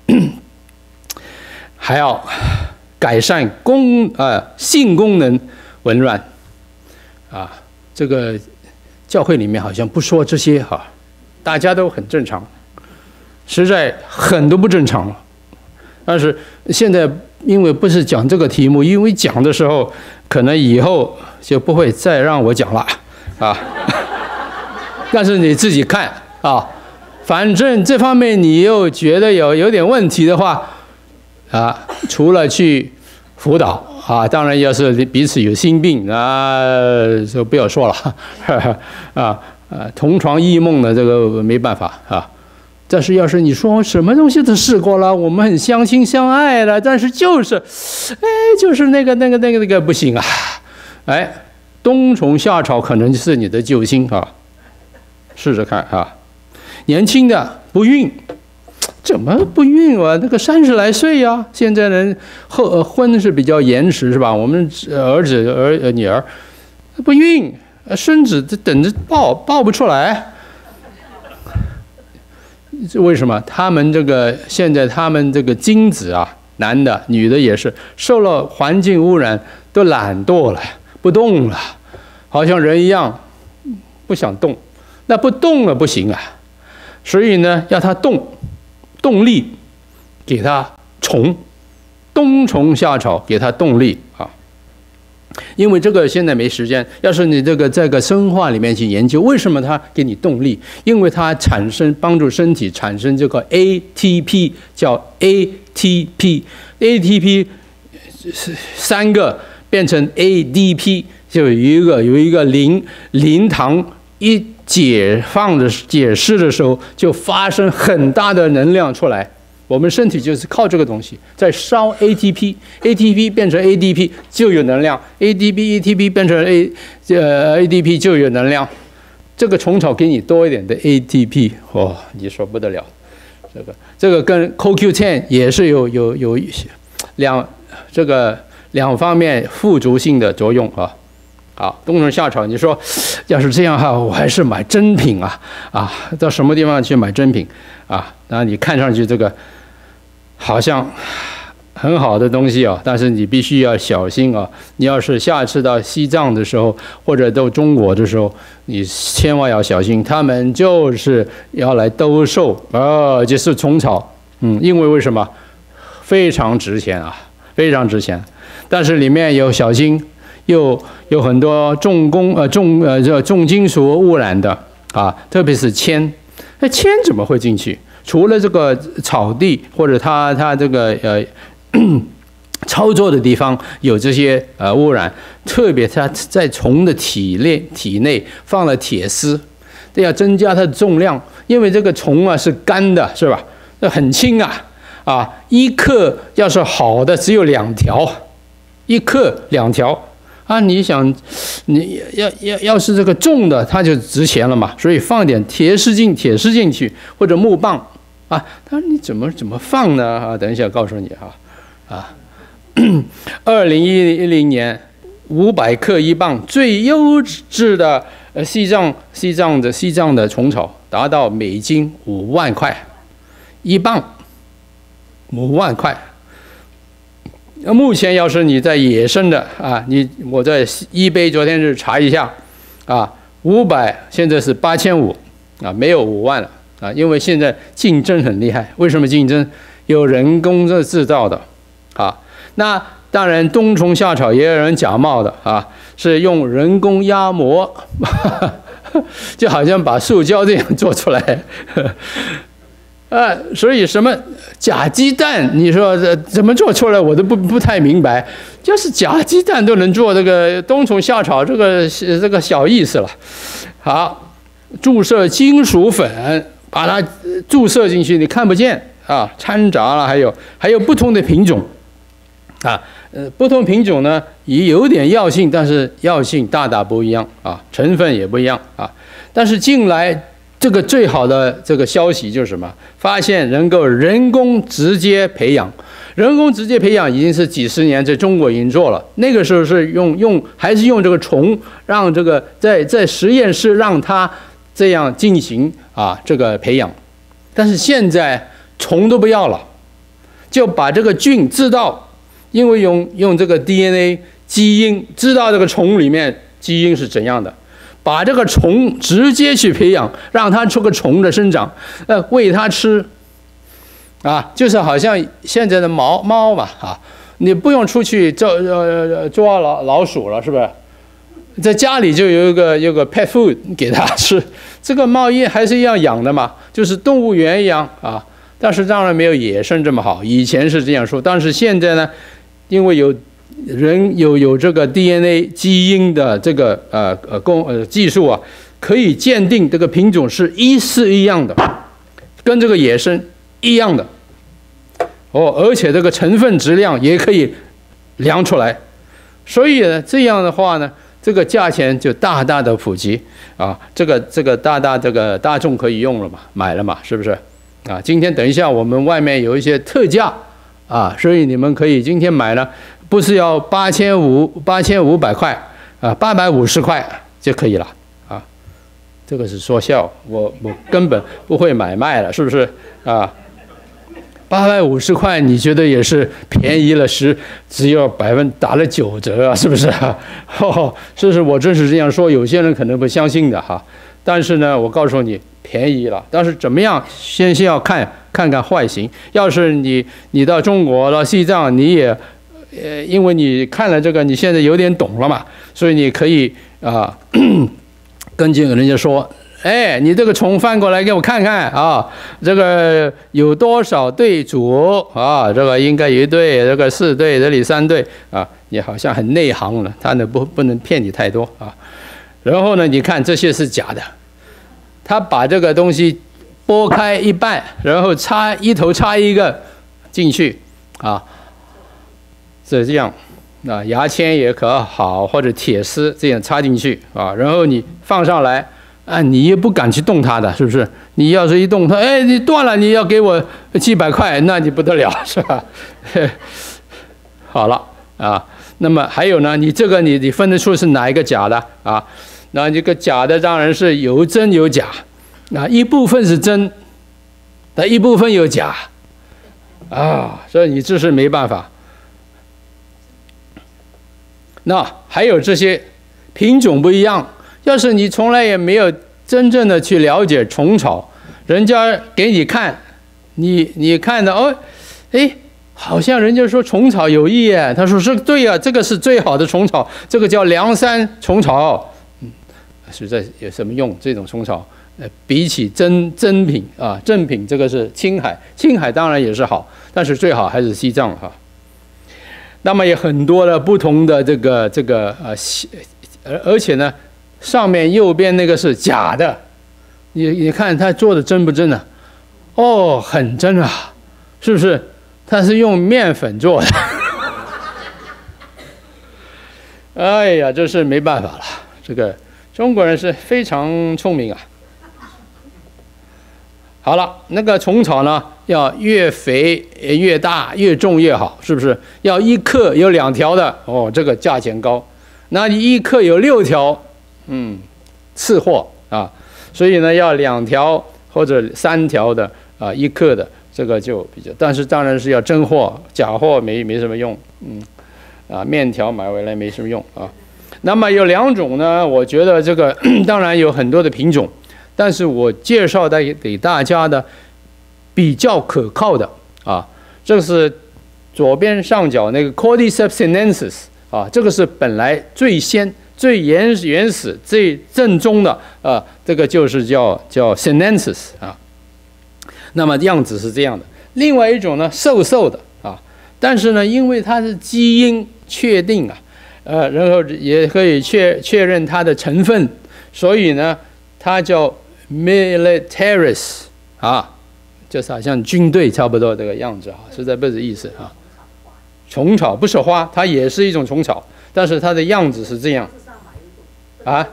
还要改善功呃性功能紊乱啊，这个教会里面好像不说这些哈、啊，大家都很正常，实在很多不正常了，但是现在。因为不是讲这个题目，因为讲的时候，可能以后就不会再让我讲了，啊。但是你自己看啊，反正这方面你又觉得有有点问题的话，啊，除了去辅导啊，当然要是彼此有心病啊，就不要说了，呵呵啊啊，同床异梦的这个没办法啊。但是要是你说什么东西都试过了，我们很相亲相爱了，但是就是，哎，就是那个那个那个那个不行啊，哎，冬虫夏草可能是你的救星啊，试试看啊。年轻的不孕，怎么不孕啊？那个三十来岁呀、啊，现在人后婚是比较延迟是吧？我们儿子儿女儿不孕，孙子等着抱抱不出来。为什么？他们这个现在他们这个精子啊，男的、女的也是受了环境污染，都懒惰了，不动了，好像人一样，不想动。那不动了不行啊，所以呢，要他动，动力，给他虫，冬虫夏草给他动力啊。因为这个现在没时间，要是你这个这个生化里面去研究，为什么它给你动力？因为它产生帮助身体产生这个 A T P， 叫 A T P，A T P 三个变成 A D P， 就有一个有一个零零糖一解放的解释的时候，就发生很大的能量出来。我们身体就是靠这个东西在烧 A T P，A T P 变成 A D P 就有能量 ，A D P A T P 变成 A 呃 A D P 就有能量。这个虫草给你多一点的 A T P， 哦，你说不得了。这个这个跟 C O Q 十 也是有有有两这个两方面附着性的作用啊。好，冬虫夏草，你说要是这样哈，我还是买真品啊啊，到什么地方去买真品啊？然后你看上去这个。好像很好的东西啊，但是你必须要小心啊！你要是下次到西藏的时候，或者到中国的时候，你千万要小心，他们就是要来兜售啊，就是虫草，嗯，因为为什么？非常值钱啊，非常值钱，但是里面有小心，又有很多重工呃重呃这重金属污染的啊，特别是铅，那铅怎么会进去？除了这个草地或者它它这个呃操作的地方有这些呃污染，特别它在虫的体内体内放了铁丝，这要增加它的重量，因为这个虫啊是干的，是吧？那很轻啊啊，一克要是好的只有两条，一克两条啊，你想你要要要是这个重的，它就值钱了嘛，所以放点铁丝进铁丝进去或者木棒。啊，他说你怎么怎么放呢？啊，等一下告诉你哈，啊，二零一零年五百克一磅，最优质的呃西藏西藏的西藏的虫草达到美金五万块一磅，五万块。那目前要是你在野生的啊，你我在eBay昨天是查一下，啊，五百现在是八千五啊，没有五万了。啊，因为现在竞争很厉害，为什么竞争？有人工的制造的，啊，那当然冬虫夏草也有人假冒的啊，是用人工压模，就好像把塑胶这样做出来，啊，所以什么假鸡蛋，你说怎么做出来，我都不不太明白，就是假鸡蛋都能做这个冬虫夏草，这个这个小意思了。 好，注射金属粉，把它注射进去，你看不见啊，掺杂了，还有还有不同的品种，啊，呃，不同品种呢也有点药性，但是药性大大不一样啊，成分也不一样啊。但是近来这个最好的这个消息就是什么？发现能够人工直接培养。人工直接培养已经是几十年在中国已经做了，那个时候是用用还是用这个虫，让这个在在实验室让它这样进行啊这个培养，但是现在虫都不要了，就把这个菌知道，因为用用这个 D N A 基因知道这个虫里面基因是怎样的，把这个虫直接去培养，让它出个虫的生长，呃，喂它吃。啊，就是好像现在的猫猫嘛，啊，你不用出去抓呃抓老老鼠了，是不是？在家里就有一个有个 pet food 给它吃，这个猫也还是一样养的嘛，就是动物园一样啊。但是当然没有野生这么好，以前是这样说，但是现在呢，因为有人有有这个 D N A 基因的这个呃呃工呃技术啊，可以鉴定这个品种是一式一样的，跟这个野生一样的哦，而且这个成分质量也可以量出来，所以呢，这样的话呢，这个价钱就大大的普及啊，这个这个大大这个大众可以用了嘛，买了嘛，是不是？啊，今天等一下我们外面有一些特价啊，所以你们可以今天买了，不是要八千五八千五百块啊，八百五十块就可以了啊，这个是说笑，我我根本不会买卖了，是不是啊？八百五十块，你觉得也是便宜了十，只有百分打了九折啊，是不是啊？哦，这是我真是这样说，有些人可能不相信的哈。但是呢，我告诉你，便宜了。但是怎么样，先先要看看看外形。要是你你到中国到西藏，你也呃，因为你看了这个，你现在有点懂了嘛，所以你可以啊，跟这个人家说。哎，你这个虫翻过来给我看看啊！这个有多少对组啊？这个应该有一对，这个四对，这里三对啊！你好像很内行了，他呢不不能骗你太多啊。然后呢，你看这些是假的，他把这个东西剥开一半，然后插一头插一个进去啊，是这样啊，牙签也可好，或者铁丝这样插进去啊，然后你放上来。啊，你也不敢去动它的，是不是？你要是一动它，哎，你断了，你要给我几百块，那你不得了，是吧？好了啊，那么还有呢，你这个你你分得出是哪一个假的啊？那这个假的当然是有真有假，啊，一部分是真，但一部分有假，啊，所以你这是没办法。那还有这些品种不一样。要是你从来也没有真正的去了解虫草，人家给你看，你你看的哦，哎，好像人家说虫草有益耶，他说是对呀、啊，这个是最好的虫草，这个叫梁山虫草，嗯，实在有什么用？这种虫草，呃，比起真真品啊，正品这个是青海，青海当然也是好，但是最好还是西藏哈。那么有很多的不同的这个这个呃，而而且呢。上面右边那个是假的，你你看它做的真不真啊？哦，很真啊，是不是？它是用面粉做的。哎呀，这是没办法了，这个中国人是非常聪明啊。好了，那个虫草呢，要越肥越大，越重越好，是不是？要一克有两条的，哦，这个价钱高。那你一克有六条。嗯，次货啊，所以呢要两条或者三条的啊，一克的这个就比较，但是当然是要真货，假货没没什么用，嗯，啊，面条买回来没什么用啊。那么有两种呢，我觉得这个当然有很多的品种，但是我介绍的给大家的比较可靠的啊，这个是左边上角那个 Cordyceps sinensis 啊，这个是本来最先。最原原始、最正宗的啊、呃，这个就是叫叫 sinensis 啊。那么样子是这样的。另外一种呢，瘦瘦的啊，但是呢，因为它是基因确定啊，呃，然后也可以确确认它的成分，所以呢， 它叫 militaris 啊，就是好像军队差不多这个样子啊，实在不是意思啊。虫草不是花，它也是一种虫草，但是它的样子是这样。啊？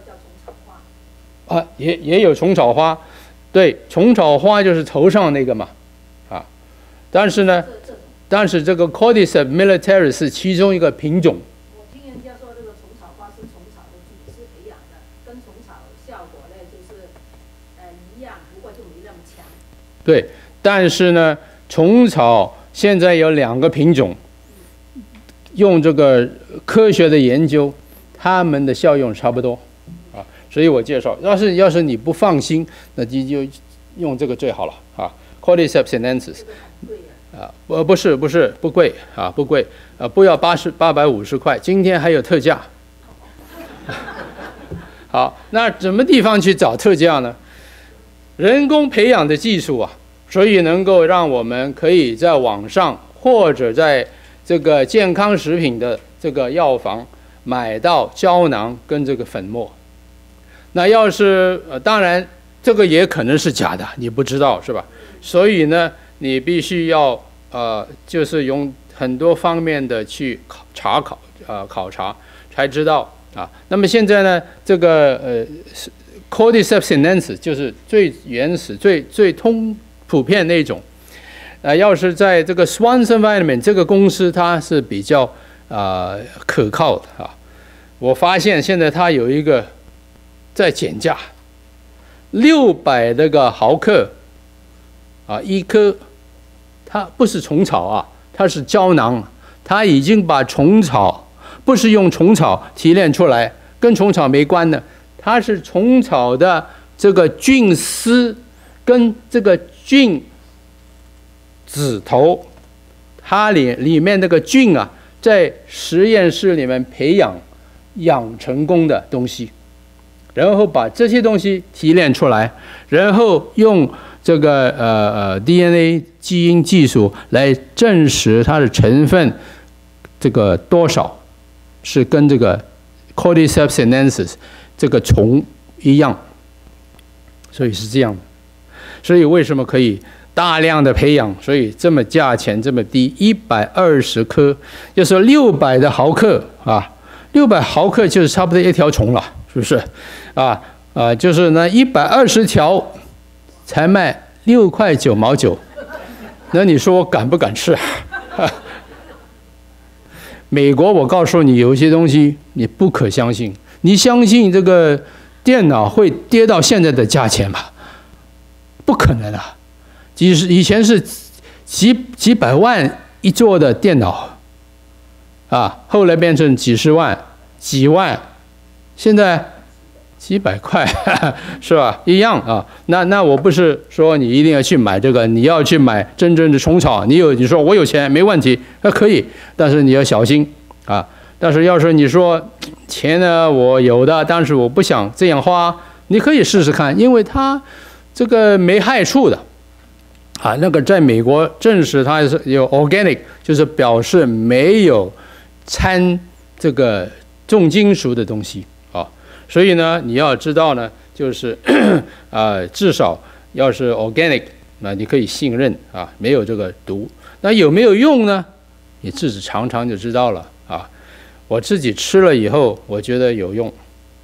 啊，也也有虫草花，对，虫草花就是头上那个嘛，啊，但是呢，但是这个 Cordyceps militaris 是其中一个品种。 我听人家说，这个虫草花是虫草的菌丝培养的，跟虫草效果呢就是呃一样，不过就没那么强。 对，但是呢，虫草现在有两个品种，用这个科学的研究，它们的效用差不多。所以我介绍，要是要是你不放心，那就就用这个最好了啊 ，Cordyceps sinensis， 啊，不不是不是不贵啊，不贵啊，不要八十八百五十块，今天还有特价。好，那什么地方去找特价呢？人工培养的技术啊，所以能够让我们可以在网上或者在这个健康食品的这个药房买到胶囊跟这个粉末。那要是呃，当然这个也可能是假的，你不知道是吧？所以呢，你必须要呃，就是用很多方面的去考查考呃考察，才知道啊。那么现在呢，这个呃 Cordyceps sinensis 就是最原始、最最通普遍那种。呃，要是在这个 Swanson Vitamin 这个公司，它是比较啊、呃、可靠的啊。我发现现在它有一个。在减价，六百那个毫克，啊，一颗，它不是虫草啊，它是胶囊，它已经把虫草不是用虫草提炼出来，跟虫草没关的，它是虫草的这个菌丝跟这个菌子头，它里里面那个菌啊，在实验室里面培养养成功的东西。然后把这些东西提炼出来，然后用这个呃呃 D N A 基因技术来证实它的成分这个多少是跟这个 Cordyceps sinensis 这个虫一样，所以是这样的。所以为什么可以大量的培养？所以这么价钱这么低，一百二十颗，就是六百的毫克啊，六百毫克就是差不多一条虫了。是不是啊？啊，就是呢，一百二十条才卖六块九毛九，那你说我敢不敢吃？美国，我告诉你，有一些东西你不可相信。你相信这个电脑会跌到现在的价钱吗？不可能啊！即使以前是几几百万一座的电脑，啊，后来变成几十万、几万。现在几百块是吧？一样啊。那那我不是说你一定要去买这个，你要去买真正的虫草。你有你说我有钱没问题，那可以，但是你要小心啊。但是要是你说钱呢，我有的，但是我不想这样花，你可以试试看，因为它这个没害处的啊。那个在美国证实它是有 organic， 就是表示没有掺这个重金属的东西。所以呢，你要知道呢，就是啊、呃，至少要是 organic， 那你可以信任啊，没有这个毒。那有没有用呢？你自己尝尝就知道了啊。我自己吃了以后，我觉得有用。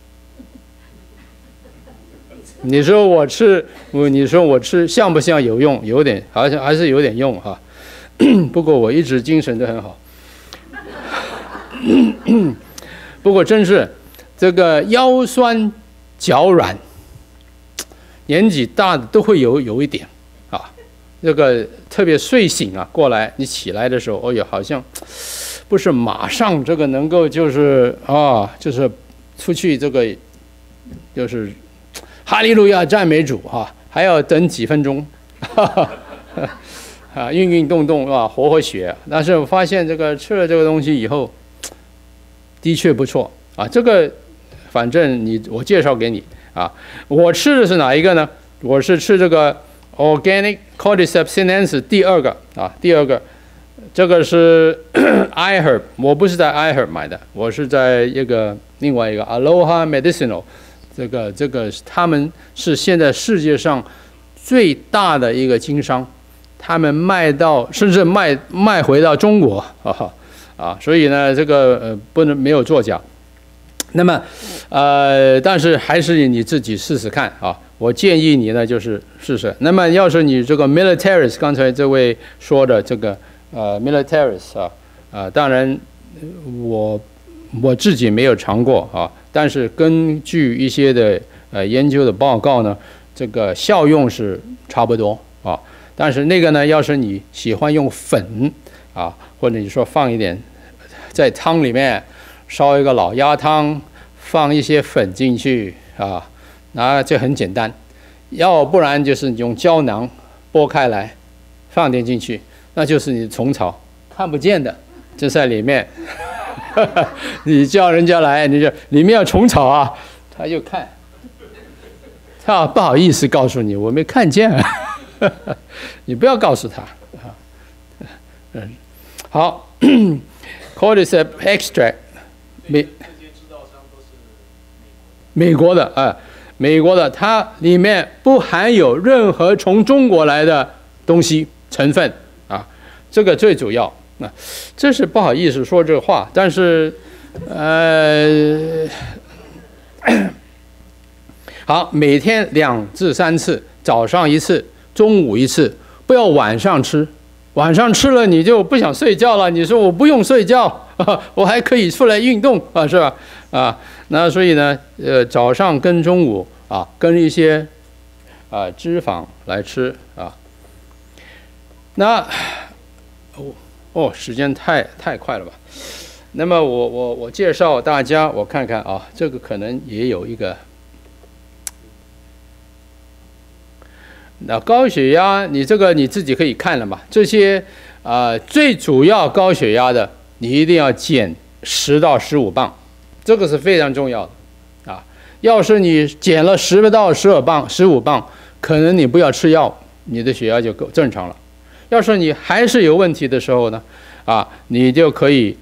你说我吃，我你说我吃像不像有用？有点，好像还是有点用哈。不过我一直精神都很好。不过真是。这个腰酸脚软，年纪大的都会有有一点啊。这个特别睡醒啊，过来你起来的时候，哦哟，好像不是马上这个能够就是啊，就是出去这个就是哈利路亚赞美主哈、啊，还要等几分钟，哈哈啊，运运动动啊，活活血。但是我发现这个吃了这个东西以后，的确不错啊，这个。反正你我介绍给你啊，我吃的是哪一个呢？我是吃这个 Organic Cordyceps sinensis 第二个啊，第二个，这个是 iHerb， 我不是在 iHerb 买的，我是在一个另外一个 Aloha Medicinal 这个这个他们是现在世界上最大的一个经商，他们卖到甚至卖卖回到中国啊啊，所以呢，这个呃不能没有作假。那么呃，但是还是你自己试试看啊。我建议你呢，就是试试。那么要是你这个 militaris， 刚才这位说的这个呃 militaris 啊啊，当然我我自己没有尝过啊，但是根据一些的呃研究的报告呢，这个效用是差不多啊。但是那个呢，要是你喜欢用粉啊，或者你说放一点在汤里面烧一个老鸭汤，放一些粉进去啊。那这很简单，要不然就是你用胶囊剥开来，放点进去，那就是你的虫草，看不见的，就在里面。你叫人家来，你就里面有虫草啊，他就看，他不好意思告诉你，我没看见啊。你不要告诉他啊。嗯，好 ，cordyceps extract， 美美国的啊。美国的，它里面不含有任何从中国来的东西成分啊，这个最主要啊。这是不好意思说这话，但是呃，好，每天两至三次，早上一次，中午一次，不要晚上吃。晚上吃了你就不想睡觉了，你说我不用睡觉，啊、我还可以出来运动啊，是吧？啊。那所以呢，呃，早上跟中午啊，跟一些啊脂肪来吃啊。那哦哦，时间太太快了吧？那么我我我介绍大家，我看看啊，这个可能也有一个。那高血压，你这个你自己可以看了嘛？这些啊、呃，最主要高血压的，你一定要减十到十五磅。这个是非常重要的，啊，要是你减了十到十二磅、十五磅，可能你不要吃药，你的血压就够正常了。要是你还是有问题的时候呢，啊，你就可以，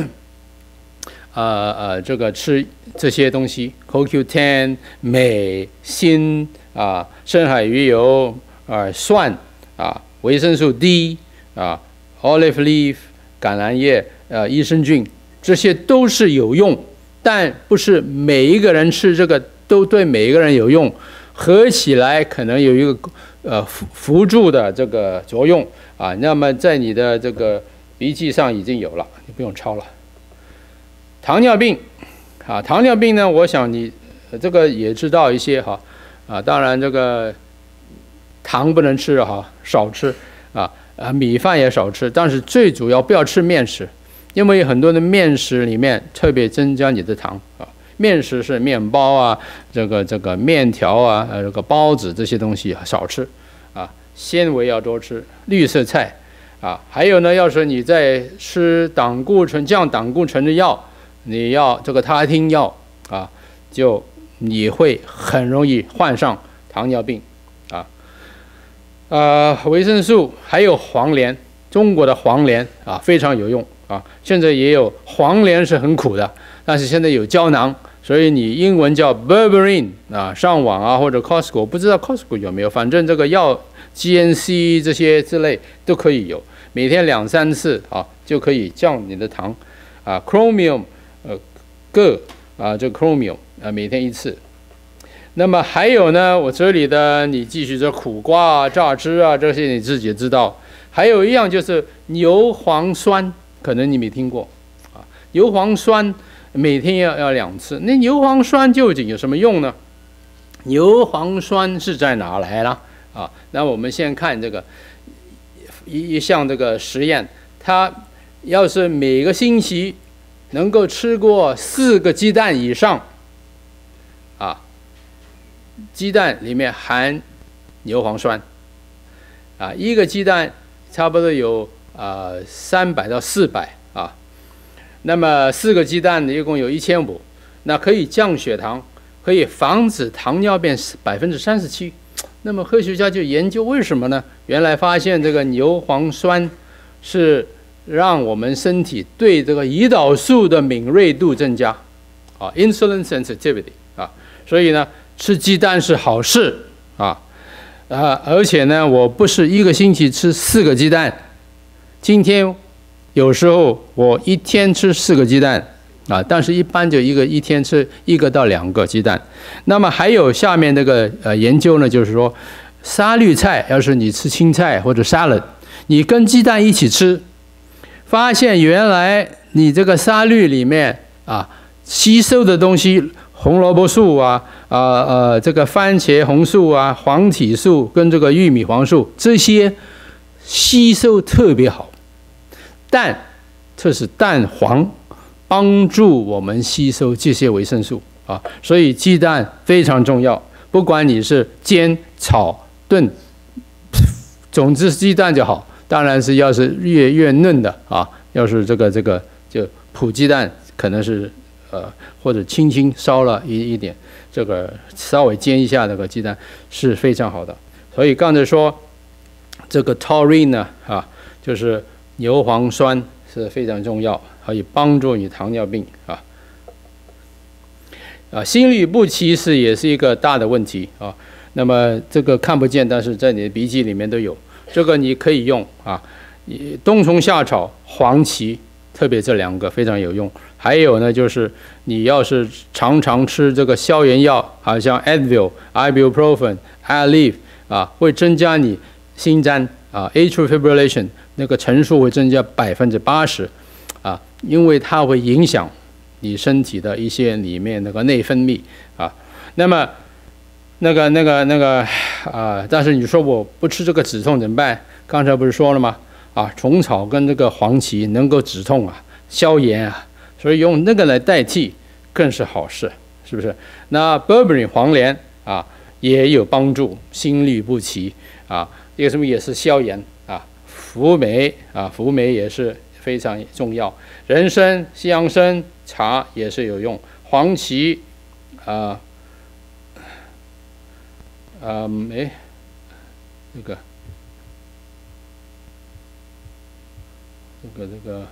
呃呃，这个吃这些东西 ，C O Q 十、镁、锌啊，深海鱼油啊，蒜啊，维生素 D 啊 ，olive leaf 橄榄叶，呃，益生菌，这些都是有用。但不是每一个人吃这个都对每一个人有用，合起来可能有一个呃辅辅助的这个作用啊。那么在你的这个笔记上已经有了，你不用抄了。糖尿病啊，糖尿病呢，我想你这个也知道一些哈啊。当然这个糖不能吃哈，少吃啊啊，米饭也少吃，但是最主要不要吃面食。因为很多的面食里面特别增加你的糖啊，面食是面包啊，这个这个面条啊，呃，这个包子这些东西少吃啊，纤维要多吃，绿色菜啊，还有呢，要是你在吃胆固醇降胆固醇的药，你要这个他汀药啊，就你会很容易患上糖尿病啊。呃，维生素还有黄连，中国的黄连啊非常有用。啊，现在也有黄连是很苦的，但是现在有胶囊，所以你英文叫 berberine 啊，上网啊或者 Costco， 不知道 Costco 有没有，反正这个药 G N C 这些之类都可以有，每天两三次啊就可以降你的糖啊 ，chromium 呃铬啊，这个 chromium 啊每天一次。那么还有呢，我这里的你继续这苦瓜啊、榨汁啊这些你自己知道，还有一样就是牛磺酸。可能你没听过啊，牛磺酸每天要要两次。那牛磺酸究竟有什么用呢？牛磺酸是在哪来了啊？那我们先看这个一一项这个实验，它要是每个星期能够吃过四个鸡蛋以上，啊，鸡蛋里面含牛磺酸，啊，一个鸡蛋差不多有。啊，三百到四百啊，那么四个鸡蛋一共有一千五，那可以降血糖，可以防止糖尿病百分之三十七。那么科学家就研究为什么呢？原来发现这个牛磺酸是让我们身体对这个胰岛素的敏锐度增加，啊 ，insulin sensitivity 啊， 所以呢，吃鸡蛋是好事啊，啊，而且呢，我不是一个星期吃四个鸡蛋，今天有时候我一天吃四个鸡蛋啊，但是一般就一个一天吃一个到两个鸡蛋。那么还有下面这个呃研究呢，就是说沙律菜，要是你吃青菜或者 salad， 你跟鸡蛋一起吃，发现原来你这个沙律里面啊吸收的东西，红萝卜素啊啊呃这个番茄红素啊、黄体素跟这个玉米黄素这些吸收特别好。蛋，这是蛋黄，帮助我们吸收这些维生素啊，所以鸡蛋非常重要。不管你是煎、炒、炖，总之鸡蛋就好。当然是要是越越嫩的啊，要是这个这个就普鸡蛋，可能是呃或者轻轻烧了一一点，这个稍微煎一下那个鸡蛋是非常好的。所以刚才说这个 taurine 呢啊，就是牛磺酸是非常重要，可以帮助你糖尿病啊。啊，心律不齐是也是一个大的问题啊。那么这个看不见，但是在你的笔记里面都有，这个你可以用啊。冬虫夏草、黄芪，特别这两个非常有用。还有呢，就是你要是常常吃这个消炎药，好像 Advil、Ibuprofen、Aleve 啊，会增加你心脏啊 atrial fibrillation 那个层数会增加百分之八十啊，因为它会影响你身体的一些里面那个内分泌啊。那么那个那个那个啊，但是你说我不吃这个止痛怎么办？刚才不是说了吗？啊，虫草跟这个黄芪能够止痛啊、消炎啊，所以用那个来代替更是好事，是不是？那 berberine 黄连啊也有帮助心律不齐啊，这个什么也是消炎啊。辅酶啊，辅酶也是非常重要。人参、西洋参、茶也是有用。黄芪啊，呃，哎，这个。这个这个，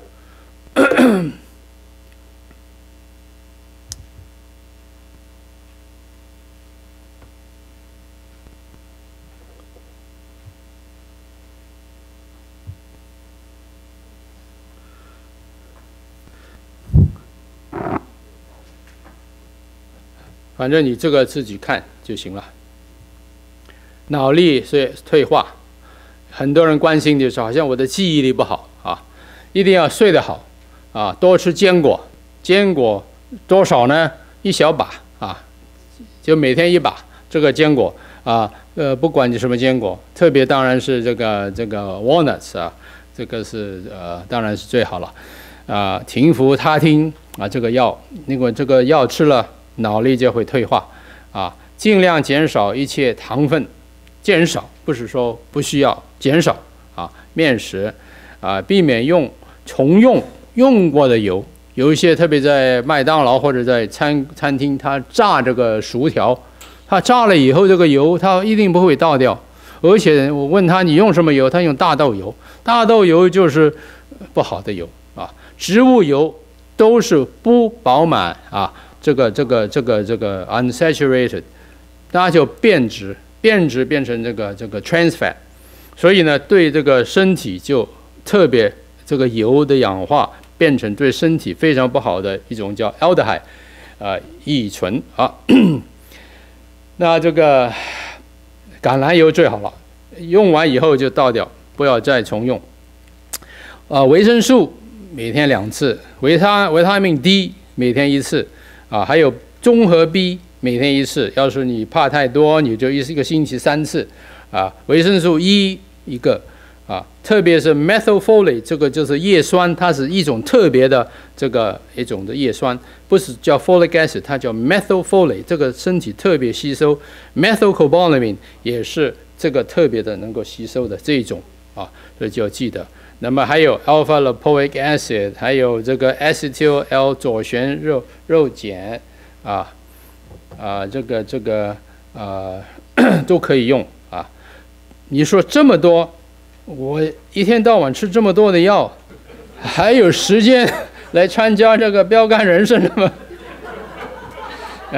反正你这个自己看就行了。脑力是退化，很多人关心就是好像我的记忆力不好啊。一定要睡得好啊，多吃坚果，坚果多少呢？一小把啊，就每天一把这个坚果啊，呃，不管你什么坚果，特别当然是这个这个 walnuts 啊，这个是呃当然是最好了啊。停服他汀啊，这个药，因为这个药吃了，脑力就会退化啊，尽量减少一切糖分，减少不是说不需要，减少啊，面食啊，避免用。重用用过的油，有一些特别在麦当劳或者在餐餐厅，它炸这个薯条，它炸了以后，这个油它一定不会倒掉。而且我问他你用什么油，他用大豆油，大豆油就是不好的油啊。植物油都是不饱满啊，这个这个这个这个 unsaturated， 那就变质，变质变成这个这个 trans fat， 所以呢，对这个身体就特别。这个油的氧化变成对身体非常不好的一种叫 aldehyde， 啊，乙醇啊。那这个橄榄油最好了，用完以后就倒掉，不要再重用。啊，维生素每天两次，维他维他命 D 每天一次，啊，还有综合 B 每天一次。要是你怕太多，你就一一个星期三次，啊，维生素 E 一个。啊，特别是 methylfolate 这个就是叶酸，它是一种特别的这个一种的叶酸，不是叫 folic acid， 它叫 methylfolate， 这个身体特别吸收。methylcobalamin 也是这个特别的能够吸收的这一种啊，所以就要记得。那么还有 alpha lipoic acid， 还有这个 acetyl L 左旋肉肉碱啊啊，这个这个啊都可以用啊。你说这么多。我一天到晚吃这么多的药，还有时间来参加这个标杆人生了吗？哎，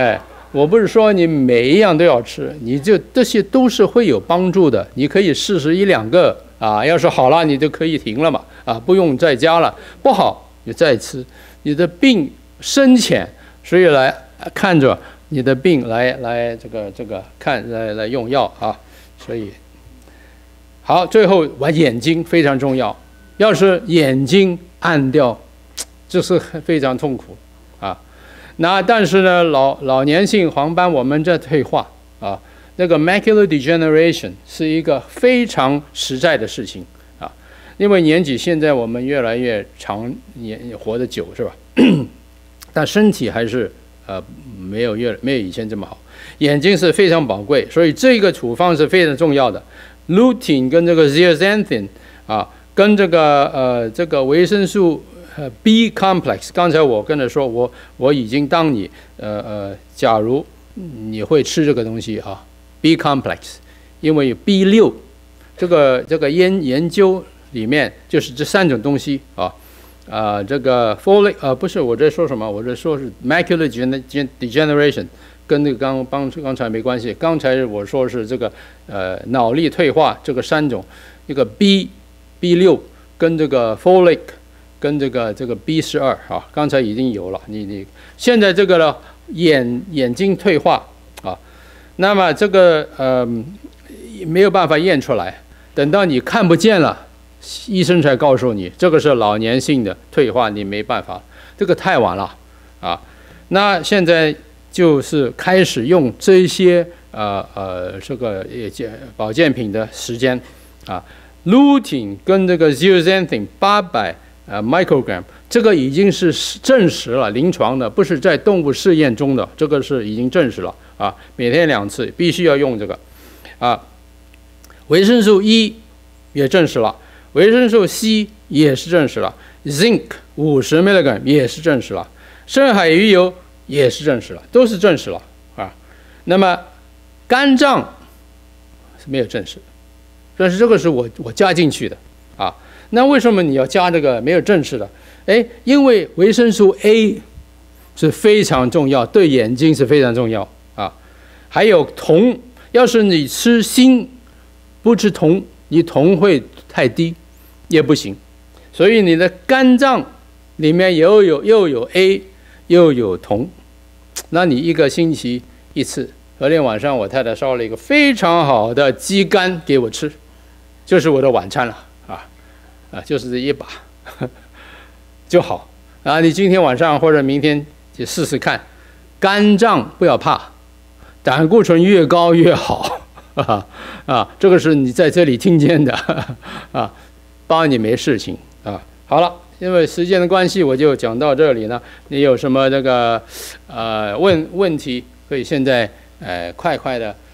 我不是说你每一样都要吃，你就这些都是会有帮助的，你可以试试一两个啊，要是好了你就可以停了嘛，啊，不用再加了，不好你再吃，你的病深浅，所以来看着你的病来来这个这个看来来用药啊，所以好，最后玩眼睛非常重要，要是眼睛暗掉，这是非常痛苦啊。那但是呢，老老年性黄斑我们这退化啊，那个 macular degeneration 是一个非常实在的事情啊，因为年纪现在我们越来越长，年活得久是吧？但身体还是呃没有越没有以前这么好，眼睛是非常宝贵，所以这个处方是非常重要的。lutein 跟这个 zeaxanthin 啊，跟这个呃这个维生素。呃 B complex， 刚才我跟他说，我我已经当你呃呃，假如你会吃这个东西啊 ，B complex， 因为 B 六这个这个研研究里面就是这三种东西啊啊、呃，这个 folate 呃不是我在说什么，我在说是 macular degeneration， 跟那个刚刚刚才没关系，刚才我说是这个呃脑力退化这个三种，一个 B B 六跟这个 folate。跟这个这个 B 十二啊，刚才已经有了，你你现在这个呢，眼眼睛退化啊，那么这个呃没有办法验出来，等到你看不见了，医生才告诉你这个是老年性的退化，你没办法，这个太晚了啊。那现在就是开始用这些呃呃这个保健品的时间啊 ，lutein 跟这个 zeaxanthin 八百。呃 ，microgram 这个已经是证实了，临床的，不是在动物试验中的，这个是已经证实了啊。每天两次，必须要用这个啊。维生素 E 也证实了，维生素 C 也是证实了 ，zinc 五十 milligram 也是证实了，深海鱼油也是证实了，都是证实了啊。那么肝脏是没有证实，但是这个是我我加进去的啊。那为什么你要加这个没有证实的？哎，因为维生素 A 是非常重要，对眼睛是非常重要啊。还有铜，要是你吃锌不吃铜，你铜会太低也不行。所以你的肝脏里面又有又有 A 又有铜，那你一个星期一次。昨天晚上我太太烧了一个非常好的鸡肝给我吃，就是我的晚餐了。啊，就是这一把呵呵就好啊！你今天晚上或者明天就试试看，肝脏不要怕，胆固醇越高越好啊啊！这个是你在这里听见的啊，帮你没事情啊。好了，因为时间的关系，我就讲到这里呢。你有什么这个呃问问题，可以现在呃快快的。